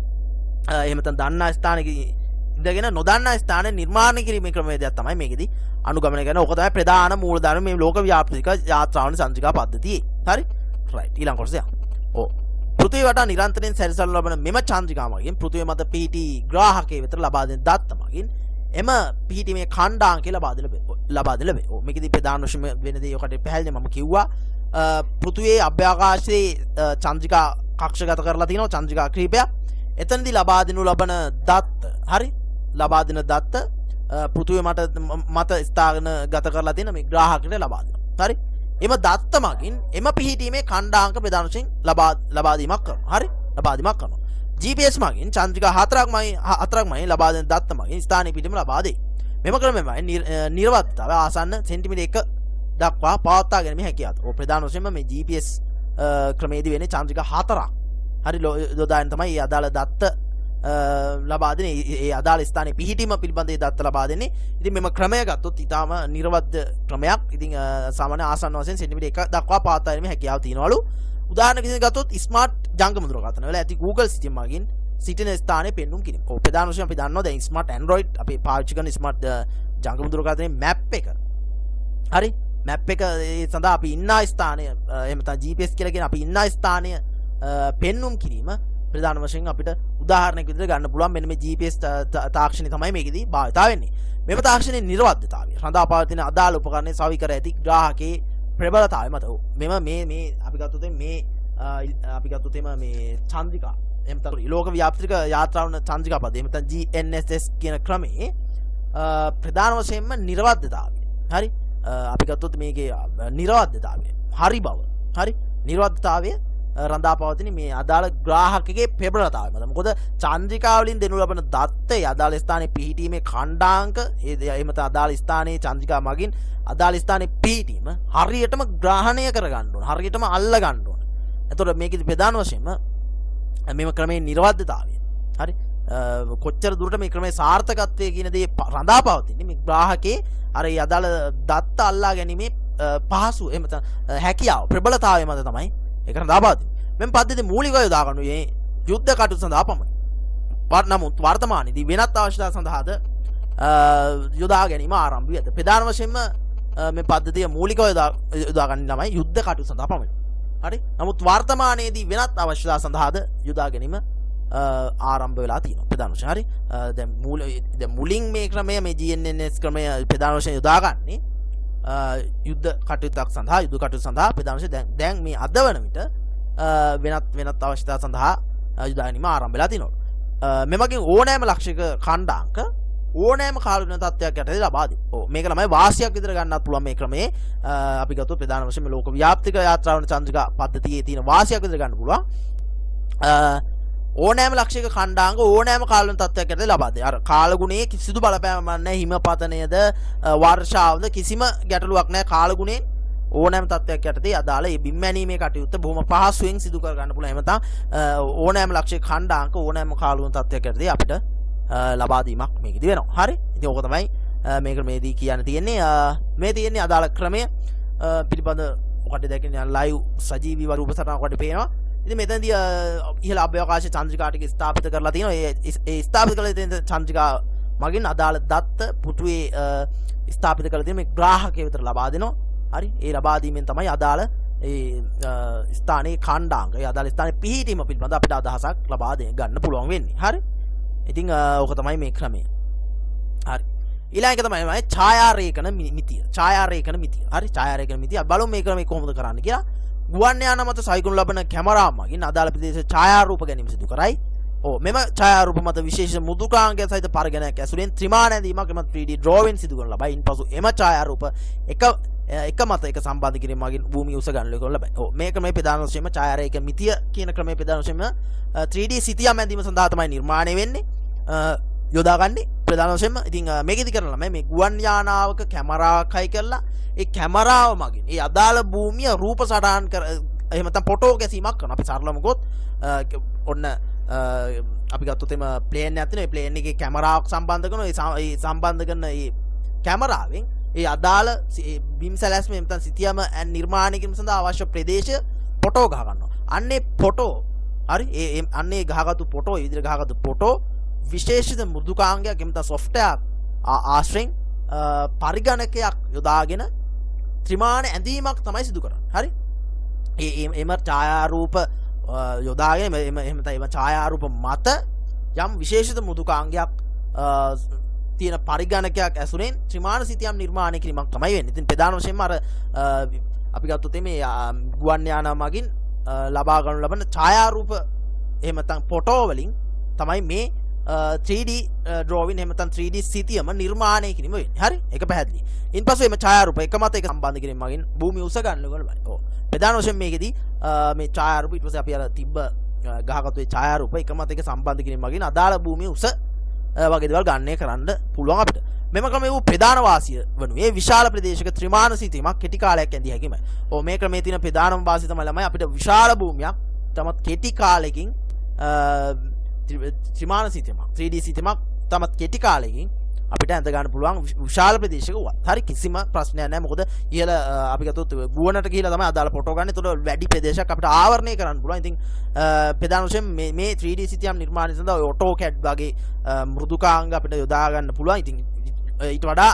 එහෙම නැත්නම් දන්නා ස්ථානයක ඉඳගෙන නොදන්නා ස්ථාන නිර්මාණය කිරීමේ ක්‍රමවේදයක් තමයි මේකෙදි අනුගමනය කරන. ඕක තමයි ප්‍රධාන මූලධර්ම මේ ලෝක ව්‍යාප්තික යාත්‍රාවන චන්ද්‍රිකා පද්ධතියේ. හරි? රයිට්. ඊළඟ කොටස යමු. ඔව්. පෘථිවිය වටා නිරන්තරයෙන් සැරිසරන ලබන මෙම චන්ද්‍රිකා මගින් පෘථිවිය මත පිහිටි ග්‍රාහකයේ විතර ලබා දෙන දත්ත මගින් එම පිහිටීමේ ඛණ්ඩාංකය ලබා දෙන ලැබේ. ඔව් මේකෙදි ප්‍රධාන වශයෙන් වෙන දේ ඔකට පැහැදිලි මම කිව්වා. පෘථිවියේ අභ්‍යවකාශයේ චන්ද්‍රිකා කක්ෂගත කරලා තිනවා චන්ද්‍රිකා ක්‍රීපයක්. එතනදී ලබා දෙනු ලබන දත්ත හරි ලබා දෙන දත්ත පෘථිවිය මත ස්ථාන ගත කරලා තියෙන මේ ග්‍රාහකයට ලබා දෙනවා. හරි? එම දත්ත මගින් එම පිහිටීමේ ඛණ්ඩාංක ප්‍රධාන වශයෙන් ලබා දීමක් කරනවා. හරි? ලබා දීමක් කරනවා. GPS මගින් චන්ද්‍රිකා 4ක් මගින් ලබා දෙන දත්ත මගින් ස්ථානීය පිහිටීම ලබා දෙයි. මෙම ක්‍රමයෙන් නිර්වද්‍යතාව ආසන්න සෙන්ටිමීටර් 1 දක්වා පවත්වා ගැනීම හැකියාව. ඔය ප්‍රධාන වශයෙන්ම මේ GPS ක්‍රමයේදී වෙන්නේ චන්ද්‍රිකා 4ක්. හරි යොදාගෙන තමයි මේ අදාළ දත්ත ලබා දෙන්නේ. ඒ අදාළ ස්ථානයේ පිහිටීම පිළිබඳ ඒ දත්ත ලබා දෙන්නේ. ඉතින් මෙම ක්‍රමය ගත්තොත් ඊටාම නිර්වද්‍ය ක්‍රමයක්. ඉතින් සාමාන්‍ය ආසන්න වශයෙන් සෙන්ටිමීටර් 1 දක්වා පවත්වා ගැනීම හැකියාව තියෙනවලු. උදාහරණයක් විදිහට ගත්තොත් ස්මාර්ට් ජංගම දුරකථන වල ඇති Google සිස්ටම් මගින් සිටින ස්ථානයේ පෙන්වුම් කිරීම. ඔව් ප්‍රධාන වශයෙන් අපි දන්නවා දැන් ස්මාර්ට් Android අපි පාවිච්චි කරන ස්මාර්ට් ජංගම දුරකථනයේ මැප් එක. හරි? මැප් එක සඳහා අපි ඉන්න ස්ථානය එහෙම නැත්නම් GPS කියලා කියන අපි ඉන්න ස්ථානය පෙන්වුම් කිරීම ප්‍රධාන වශයෙන් අපිට උදාහරණයක් විදිහට ගන්න පුළුවන්. මෙන්න මේ GPS තාක්ෂණය තමයි මේකෙදී භාවිතා වෙන්නේ. මෙම තාක්ෂණයේ නිර්වද්‍යතාවය රඳා පවතින අදාළ උපකරණයේ සවිකර ඇති ග්‍රාහකයේ ප්‍රබලතාවය මත මෙම මේ අපි ගත්තොත් මේ චන්ද්‍රිකා එහෙම තමයි ලෝක ව්‍යාප්තික යාත්‍රාවන චන්ද්‍රිකා පද එහෙම නැත්නම් GNSS කියන ක්‍රමයේ ප්‍රධාන වශයෙන්ම නිර්වද්‍යතාවය. හරි? අපි ගත්තොත් මේකේ නිර්වද්‍යතාවය හරි බව. හරි? නිර්වද්‍යතාවය රඳා පවතින මේ අදාළ ග්‍රාහකගේ ප්‍රබලතාවය මත. මොකද චන්ද්‍රිකා වලින් දෙනු ලබන දත්තේ අදාළ ස්ථානයේ පිහිටීමේ ඛණ්ඩාංක එහෙම නැත්නම් අදාළ ස්ථානයේ චන්ද්‍රිකා මගින් අදාළ ස්ථානයේ පිහිටීම හරියටම ග්‍රහණය කර ගන්න ඕන. හරියටම අල්ල ගන්න ඕන. එතකොට මේකේ ප්‍රධාන වශයෙන්ම මෙම ක්‍රමයේ නිර්වද්‍යතාවය. හරි? කොච්චර දුරට මේ ක්‍රමයේ සාර්ථකත්වයේ කියන දේ රඳා පවතින්නේ මේ ග්‍රාහකේ අර ඒ අදාළ දත්ත අල්ලා ගැනීමේ පහසු එහෙම නැත්නම් හැකියාව ප්‍රබලතාවය මත තමයි ඒක රඳා පවතින්නේ. මෙම පද්ධතිය මූලිකව යොදා ගන්නේ යුද්ධ කටයුතු සඳහා පමණයි. නමුත් වර්තමානයේදී වෙනත් අවශ්‍යතා සඳහාද යොදා ගැනීම ආරම්භ වී ඇත. ප්‍රධාන වශයෙන්ම මේ පද්ධතිය මූලිකව යොදා ගන්න ළමයි යුද්ධ කටයුතු සඳහා පමණයි. හරි. නමුත් වර්තමානයේදී වෙනත් අවශ්‍යතා සඳහාද යොදා ගැනීම ආරම්භ වෙලා තියෙනවා. ප්‍රධාන වශයෙන් හරි. දැන් මුලින් මේ ක්‍රමය මේ GNSS ක්‍රමය ප්‍රධාන වශයෙන් යොදා ගන්නේ යුද්ධ කටයුත්තක් සඳහා යුද්ධ කටයුතු සඳහා ප්‍රධාන වශයෙන් දැන් මේ අද වන විට වෙනත් අවශ්‍යතා සඳහා යොදා ගැනීම ආරම්භ වෙලා තිනවා. මෙමගින් ඕනෑම ලක්ෂික ඛණ්ඩාංක ඕනෑම කාලුණ තත්ත්වයක් යටතේ ලබා දෙයි. ඔව් මේක ළමයි වාසියක් විතර ගන්නත් පුළුවන් මේ ක්‍රමේ. අපි ගත්තොත් ප්‍රධාන වශයෙන් ලෝක ව්‍යාප්තික යාත්‍රාවන චන්ද්‍රිකා පද්ධතියේ තියෙන වාසියක් විතර ගන්න පුළුවන්. ඕනෑම ලක්ෂික ඛණ්ඩාංග ඕනෑම කාලුණ තත්ත්වයක් යටතේ ලබා දෙයි. අර කාලගුණයේ කිසිදු බලපෑමක් නැහැ. හිමපතනයේද වර්ෂාවද කිසිම ගැටලුවක් නැහැ. කාලගුණයෙන් ඕනෑම තත්ත්වයක් යටතේ අදාළ මේ බිම් මැනීමේ කටයුත්ත බොහොම පහසුවෙන් සිදු කර ගන්න පුළුවන්. එහෙම නැත්නම් ඕනෑම ලක්ෂික ඛණ්ඩාංක ඕනෑම කාලුණ තත්ත්වයක් යටතේ අපිට ලබා දීමක් මේකෙදි වෙනවා. හරි. ඉතින් ඕක තමයි මේක මේදී කියන්න තියෙන්නේ. මේ තියෙන්නේ අදාළ ක්‍රමය පිළිබඳ ඔකට දැකගෙන ලයිව් සජීවී රූප සටහනක් කොට පේනවා. ඉතින් මෙතනදී ඉහළ අභ්‍යවකාශ චන්ද්‍රිකා ටික ස්ථාපිත කරලා තියෙනවා. ඒ ස්ථාපිත කළ තියෙන චන්ද්‍රිකා මගින් අදාළ දත්ත පුටුවේ ස්ථාපිත කරලා තියෙන මේ ග්‍රාහකයෙ විතර ලබා දෙනවා. හරි. ඒ ලබා දීමෙන් තමයි අදාළ ඒ ස්ථානයේ ඛණ්ඩාංග ඒ අදාළ ස්ථානයේ පිහිටීම පිළිබඳ අපිට අදහසක් ලබා ගන්න පුළුවන් වෙන්නේ. හරි. ඉතින් ඕක තමයි මේ ක්‍රමය. හරි. ඊළඟ එක තමයි ඡායාරේඛන මිතිය. ඡායාරේඛන මිතිය. හරි. ඡායාරේඛන මිතිය. බලමු මේ ක්‍රමය කොහොමද කරන්න කියලා. ගුවන් යාන මත සවිකුණු ලබන කැමරා මගින් අදාළ ප්‍රදේශ ඡායාරූප ගැනීම සිදු කරයි. මෙම ඡායාරූප මත විශේෂ මෘදුකාංගය සහිත පරගණයක් ඇසුරෙන් ත්‍රිමාණ ඇඳීමක් එම 3D drawing සිදු කරන ලබයි. ඉන්පසු එම ඡායාරූප එක මත එක සම්බන්ධ කිරීම මගින් භූමිය උස ගන්න ලබයි. මේක මේ ප්‍රධාන වශයෙන්ම ඡායාරේඛන මිතිය කියන ක්‍රමයේ ප්‍රධාන වශයෙන්ම 3D සිතියම් ඇඳීම සඳහා තමයි නිර්මාණය වෙන්නේ. යොදාගන්නේ ප්‍රධාන වශයෙන්ම. ඉතින් මේකෙදි කරලා මේ ගුවන් යානාවක කැමරාවක් හයි කරලා ඒ කැමරාව මගින් ඒ අදාළ භූමිය රූප සටහන් කර එහෙම නැත්නම් ෆොටෝ ගැසීමක් කරනවා. අපි සරලවම ගොත් ඔන්න අපි ගත්තොත් එම ප්ලේන් එකක් තියෙනවා. ඒ ප්ලේන් එකේ කැමරාවක් සම්බන්ධ කරනවා. ඒ සම්බන්ධ කරන ඒ කැමරාවෙන් ඒ අදාළ බිම් සැලැස්ම එහෙම නැත්නම් සිතියම නිර්මාණය කිරීම සඳහා අවශ්‍ය ප්‍රදේශ ෆොටෝ ගහ ගන්නවා. අන්නේ ෆොටෝ හරි අන්නේ ගහගත්තු ෆොටෝ ඒ විදිහට ගහගත්තු ෆොටෝ විශේෂිත මෘදුකාංගයක් එමෙත සොෆ්ට්වෙයාර් ආශ්‍රයෙන් පරිගණකයක් යොදාගෙන ත්‍රිමාණ ඇඳීමක් තමයි සිදු කරන්නේ. හරි. එම ඡායාරූප යොදාගෙන එහෙම තමයි ඡායාරූප මත යම් විශේෂිත මෘදුකාංගයක් තියෙන පරිගණකයක් ඇසුරෙන් ත්‍රිමාණ සිතියම් නිර්මාණය කිරීමක් තමයි වෙන්නේ. ඉතින් ප්‍රධාන වශයෙන්ම අර අපි ගත්තොත් මේ ගුවන් යාන මගින් ලබා ගන්න ලබන ඡායාරූප එහෙම නැත්නම් ෆොටෝ වලින් තමයි මේ 3D drawing එහෙම නැත්නම් 3D සිතියම නිර්මාණය කිරීම වෙන්නේ. හරි. ඒක පැහැදිලි. ඉන්පසු එම ඡායාරූප එක මත එක සම්බන්ධ කිරීම මගින් භූමිය උස ගන්න ඕන. ඔව්. ප්‍රධාන වශයෙන් මේකෙදි මේ ඡායාරූප ඊට පස්සේ අපි අර තිබ්බ ගහගත්තු ඒ ඡායාරූප එක මත එක සම්බන්ධ කිරීම මගින් අදාළ භූමිය උස වගේ දේවල් ගන්නේ කරන්න පුළුවන් අපිට. මෙම ක්‍රමයේ වූ ප්‍රධාන වාසිය වනුයේ විශාල ප්‍රදේශයක ත්‍රිමාණ සිතීමක් කෙටි කාලයක් ඇඳිය හැකියමයි. මේ ක්‍රමයේ තියෙන ප්‍රධානම වාසිය තමයි ළමයි අපිට විශාල භූමියක් තමත් කෙටි කාලෙකින් ත්‍රිමාණ සිතීමක් 3D සිතීමක් තමත් කෙටි කාලෙකින් අපිට ඇඳ ගන්න පුළුවන් විශාල ප්‍රදේශයක වුණා. හරි කිසිම ප්‍රශ්නයක් නැහැ. මොකද ඉහළ අපි ගත්තොත් ගුවනට ගිහිලා තමයි අදාළ ෆොටෝ ගන්න. ඒතකොට වැඩි ප්‍රදේශයක් අපිට ආවරණය කරන්න පුළුවන්. ඉතින් ප්‍රධාන වශයෙන් මේ 3D සිතියම් නිර්මාණය සඳහා ඔය AutoCAD වගේ මෘදුකාංග අපිට යොදා ගන්න පුළුවන්. ඉතින් ඊට වඩා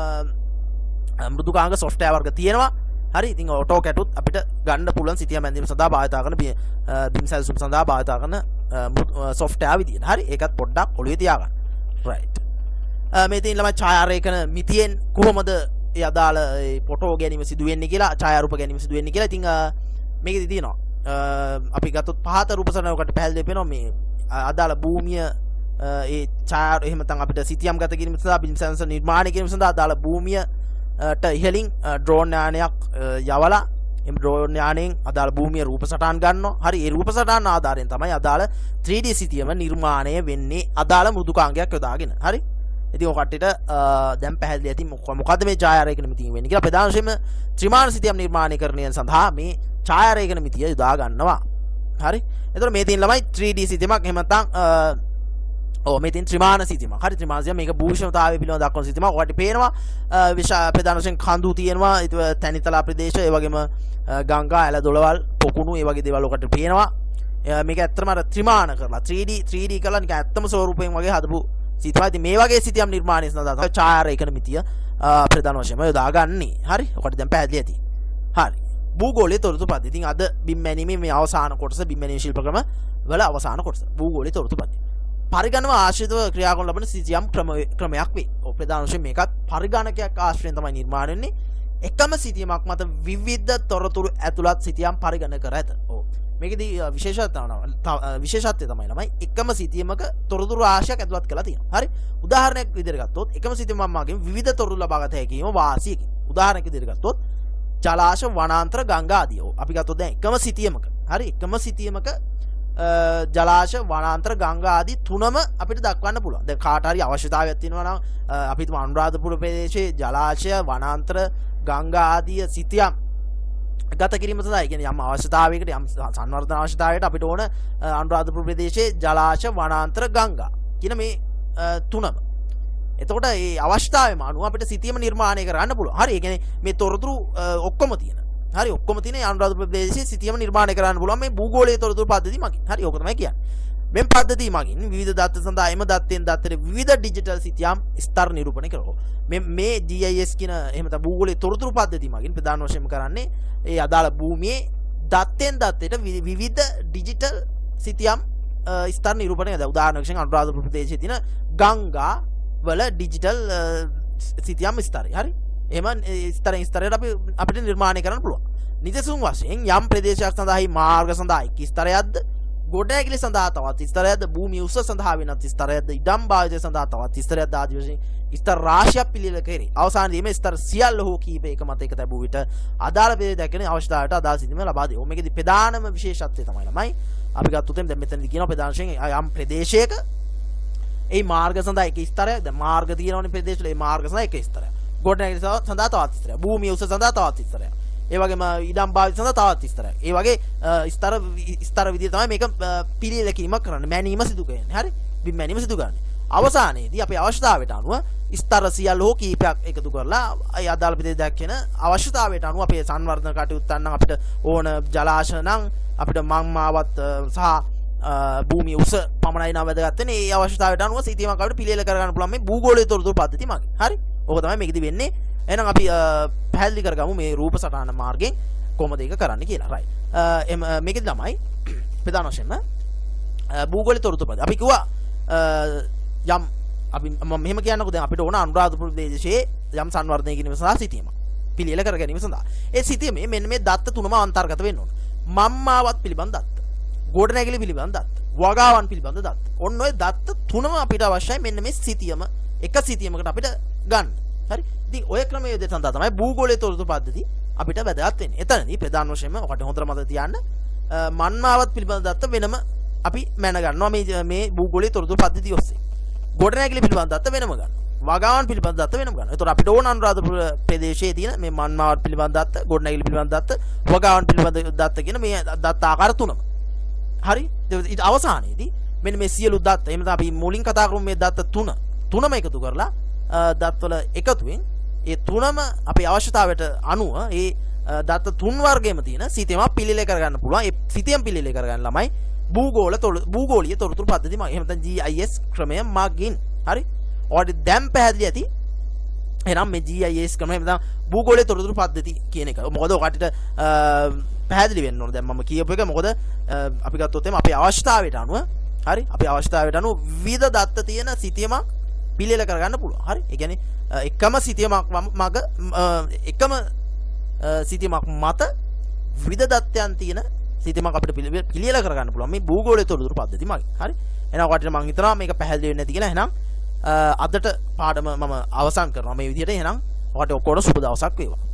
මෘදුකාංග software වර්ග තියෙනවා. හරි. ඉතින් AutoCAD උත් අපිට ගන්න පුළුවන් සිතියම් ඇඳීම සඳහා භාවිත කරන බිම් සැලසුම් සඳහා භාවිත කරන software විදියට. හරි. ඒකත් පොඩ්ඩක් ඔළුවේ තියාගන්න. right. මේ තියෙන ළමයි ඡායාරේඛන මිතියෙන් කොහොමද ඒ අදාළ ෆොටෝ ගැනීම සිදු වෙන්නේ කියලා ඡායාරූප ගැනීම සිදු වෙන්නේ කියලා. ඉතින් මේකෙදි තියෙනවා අපි ගත්තොත් පහත රූප සටහනකට පැහැදිලි වෙනවා මේ අදාළ භූමිය ඒ ඡායාර එහෙම නැත්නම් අපිට සිතියම් ගත කිරීම සඳහා බිම් සැන්සර් නිර්මාණය කිරීම සඳහා අදාළ භූමියට ඉහළින් ඩ්‍රෝන් යානයක් යවලා එම් ඩ්‍රෝන් යානෙන් අදාළ භූමිය රූප සටහන් ගන්නවා. හරි. ඒ රූප සටහන ආධාරයෙන් තමයි අදාළ 3D සිතියම නිර්මාණය වෙන්නේ අදාළ මෘදුකාංගයක් යොදාගෙන. හරි. ඉතින් ඔය කට්ටියට දැන් පැහැදිලි ඇති මොකද්ද මේ ඡායාරේඛන මිතිය වෙන්නේ කියලා. ප්‍රධාන වශයෙන්ම ත්‍රිමාණ සිතියම් නිර්මාණයකරණය සඳහා මේ ඡායාරේඛන මිතිය යොදා ගන්නවා. හරි. එතකොට මේ තියෙන ළමයි 3D සිතියමක් එහෙම නැත්නම් ඔව් මේ තියෙන ත්‍රිමාන සිතියමක්. හරි ත්‍රිමාන සිතියම මේක භූෂණතාවය පිළිබඳව දක්වන සිතියමක්. ඔයාලට පේනවා ප්‍රධාන වශයෙන් කඳු තියෙනවා. තැනිතලා ප්‍රදේශ, ඒ වගේම ගංගා, ඇල දොළවල්, පොකුණු, ඒ වගේ දේවල් ඔකට පේනවා. මේක ඇත්තටම අර ත්‍රිමාන කරලා 3D කරලා නිකන් ඇත්තම ස්වරූපයෙන් වගේ හදපු සිතියමක්. ඉතින් මේ වගේ සිතියම් නිර්මාණය සඳහා තමයි ඡායාරේඛන මිතිය ප්‍රධාන වශයෙන්ම යොදාගන්නේ. හරි ඔකට දැන් පැහැදිලි ඇති. හරි භූගෝලීය තොරතුරු පද්ධතිය. ඉතින් අද බිම් මැනීමේ මේ අවසාන කොටස බිම් මැනීමේ ශිල්ප ක්‍රම වල අවසාන කොටස භූගෝලීය තොරතුරු පද්ධතිය. පරිගණව ආශ්‍රිතව ක්‍රියා කරන ලබන සිතියම් ක්‍රමයක් වේ. ඔව් ප්‍රධාන වශයෙන් මේකත් පරිගණකයක් ආශ්‍රයෙන් තමයි නිර්මාණය වෙන්නේ. එකම සිතියමක් මත විවිධ තොරතුරු ඇතුළත් සිතියම් පරිගණක කර ඇත. ඔව් මේකෙදී විශේෂත්වය තමයි ළමයි එකම සිතියමක තොරතුරු රාශියක් ඇතුළත් කරලා තියෙනවා. හරි උදාහරණයක් විදිහට ගත්තොත් එකම සිතියමක් මගින් විවිධ තොරතුරු ලබා ගත හැකිවීම වාසියකින්. උදාහරණයක් විදිහට ගත්තොත් ජලාශ, වනාන්තර, ගංගා ආදී. අපි ගත්තොත් දැන් එකම සිතියමක හරි එකම සිතියමක ජලාශ, වනාන්තර, ගංගා ආදී තුනම අපිට දක්වන්න පුළුවන්. දැන් කාට හරි අවශ්‍යතාවයක් තියෙනවා නම් අපි හිතමු අනුරාධපුර ප්‍රදේශයේ ජලාශය, වනාන්තර, ගංගා ආදී සිතියම් ගත කිරීම සඳහා කියන්නේ යම් අවශ්‍යතාවයකට යම් සංවර්ධන අවශ්‍යතාවයකට අපිට ඕන අනුරාධපුර ප්‍රදේශයේ ජලාශ, වනාන්තර, ගංගා කියන මේ තුනම. එතකොට මේ අවශ්‍යතාවයම අනුව අපිට සිතියම නිර්මාණය කරන්න පුළුවන්. හරි ඒ කියන්නේ මේ තොරතුරු ඔක්කොම තියෙන. හරි ඔක්කොම තියෙන අනුරාධපුර ප්‍රදේශයේ සිතියම නිර්මාණය කරන්න පුළුවන් මේ භූගෝලීය තොරතුරු පද්ධතිය මගින්. හරි ඕක තමයි කියන්නේ. මෙම් පද්ධතිය මගින් විවිධ දත්ත සඳහා එම දත්තෙන් දත්තට විවිධ ඩිජිටල් සිතියම් ස්තර නිරූපණය කරනවා. මේ GIS කියන එහෙම තමයි භූගෝලීය තොරතුරු පද්ධතිය මගින් ප්‍රධාන වශයෙන්ම කරන්නේ ඒ අදාළ භූමියේ දත්තෙන් දත්තට විවිධ ඩිජිටල් සිතියම් ස්තර නිරූපණය කරනවා. උදාහරණයක් වශයෙන් අනුරාධපුර ප්‍රදේශයේ තියෙන ගංගා වල ඩිජිටල් සිතියම් ස්තරය. හරි එහෙම ස්තරයට අපිට නිර්මාණය කරන්න පුළුවන්. නිදසුන් වශයෙන් යම් ප්‍රදේශයක් සඳහායි මාර්ග සඳහා එක් ස්තරයක්ද, ගොඩනැගිලි සඳහා තවත් ස්තරයක්ද, භූමිය උස සඳහා වෙනත් ස්තරයක්ද, ඉඩම් භාවිතය සඳහා තවත් ස්තරයක්ද ආදී වශයෙන් ස්තර රාශියක් පිළියෙල කෙරේ. අවසානයේදී මේ ස්තර සියල්ල හෝ කීප එක මත එක තැබුව විට අදාළ ප්‍රදේශ දැකගෙන අවශ්‍යතාවයට අදාළ සිතියම ලබා දෙනවා. මේකෙදි ප්‍රධානම විශේෂත්වය තමයි ළමයි අපි ගත්තොත් දැන් මෙතනදී කියනවා ප්‍රධාන වශයෙන් යම් ප්‍රදේශයක ඒ මාර්ග සඳහා එක ස්තරයක්. දැන් මාර්ග තියෙනවනේ ප්‍රදේශවල ඒ මාර්ග සඳහා එක ස්තරයක්. ගොඩනැගිලි සඳහා තවත් ස්තරයක්. භූමිය උස සඳහා තවත් ස්තරයක්. ඒ වගේම ඉඩම් භාවිත සඳහා තවත් ස්තරයක්. ඒ වගේ ස්තර විදිය තමයි මේක පිළියෙල කිරීමක් කරන්නේ. මැනීම සිදු කරන්නේ. හරි? බිම් මැනීම සිදු කරන්නේ. අවසානයේදී අපේ අවශ්‍යතාවයට අනුව ස්තර සියල්ල හෝ කීපයක් එකතු කරලා ඒ අදාළ ප්‍රදේශ දැක්කෙන අවශ්‍යතාවයට අනුව අපේ සංවර්ධන කටයුත්තන් නම් අපිට ඕන ජලාශ නම් අපිට මංමාවත් සහ භූමිය උස පමණයි නම් වැදගත් වෙන්නේ. ඒ අවශ්‍යතාවයට අනුව සිතියමක් අපිට පිළියෙල කරගන්න පුළුවන් මේ භූගෝලීය තොරතුරු පද්ධතිය මගින්. හරි? ඕක තමයි මේකෙදි වෙන්නේ. එහෙනම් අපි පැහැදිලි කරගමු මේ රූප සටහන මාර්ගයෙන් කොහොමද ඒක කරන්න කියලා. රයිට්. මේකෙදි ළමයි ප්‍රධාන වශයෙන්ම භූගෝලීය තොරතුරු පද්ධතිය. අපි කිව්වා යම් අපි මම මෙහෙම කියන්නකෝ දැන් අපිට ඕන අනුරාධපුර ප්‍රදේශයේ යම් සංවර්ධනය කිරීම සඳහා සිතියමක් පිළියෙල කර ගැනීම සඳහා. ඒ සිතියමේ මෙන්න මේ දත්ත තුනම අන්තර්ගත වෙන්න ඕන. මම්මාවත් පිළිබඳ දත්ත, ගොඩනැගිලි පිළිබඳ දත්ත, වගාවන් පිළිබඳ දත්ත. ඔන්න ඔය දත්ත තුනම අපිට අවශ්‍යයි මෙන්න මේ සිතියම එක සිතියමකට අපිට ගන්න. හරි? ඉතින් ඔය ක්‍රමයේ යෙද සඳහා තමයි භූගෝලීය තොරතුරු පද්ධතිය අපිට වැදගත් වෙන්නේ. එතනදී ප්‍රධාන වශයෙන්ම ඔකට හොඳට මතක තියාගන්න මන්මාවත් පිළිබඳ දත්ත වෙනම අපි මැන ගන්නවා මේ භූගෝලීය තොරතුරු පද්ධතිය ඔස්සේ. ගොඩනැගිලි පිළිබඳ දත්ත වෙනම ගන්නවා. වගාවන් පිළිබඳ දත්ත වෙනම ගන්නවා. ඒතකොට අපිට ඕන අනුරාධපුර ප්‍රදේශයේ තියෙන මේ මන්මාවත් පිළිබඳ දත්ත, ගොඩනැගිලි පිළිබඳ දත්ත, වගාවන් පිළිබඳ දත්ත කියන මේ දත්ත ආකාර තුනම. හරි? ඊට අවසානයේදී මෙන්න මේ සියලු දත්ත එහෙම තමයි අපි මුලින් කතා කරමු මේ දත්ත තුනම එකතු කරලා දත්වල එකතුවෙන් ඒ තුනම අපේ අවශ්‍යතාවයට අනුව ඒ දත්ත තුන් වර්ගයේම තියෙන සිතියම පිළියෙල කරගන්න පුළුවන්. ඒ සිතියම් පිළියෙල කරගන්න ළමයි භූගෝලීය තොරතුරු පද්ධතිය මගින් එහෙම නැත්නම් GIS ක්‍රමය මගින්. හරි? ඔයාලට දැන් පැහැදිලි ඇති. එහෙනම් මේ GIS ක්‍රමය එහෙම නැත්නම් භූගෝලීය තොරතුරු පද්ධතිය කියන එක. මොකද ඔයාලට පැහැදිලි වෙන්න ඕන. දැන් මම කියපු එක මොකද අපි ගත්තොත් එimhe අපේ අවශ්‍යතාවයට අනුව හරි? අපේ අවශ්‍යතාවයට අනුව විවිධ දත්ත තියෙන සිතියමක් පිළියෙල කරගන්න පුළුවන්. හරි? ඒ කියන්නේ එකම සිතියමක් මග එකම සිතියමක් මත විවිධ දත්තයන් තියෙන සිතියමක් අපිට පිළියෙල කරගන්න පුළුවන් මේ භූගෝලීය තොරතුරු පද්ධතිය මගින්. හරි? එහෙනම් ඔයාලට මම හිතනවා මේක පැහැදිලි වෙන්නේ නැති කියලා. එහෙනම් අදට පාඩම මම අවසන් කරනවා මේ විදිහට. එහෙනම් ඔයාලට ඔක්කොට සුබ දවසක් වේවා.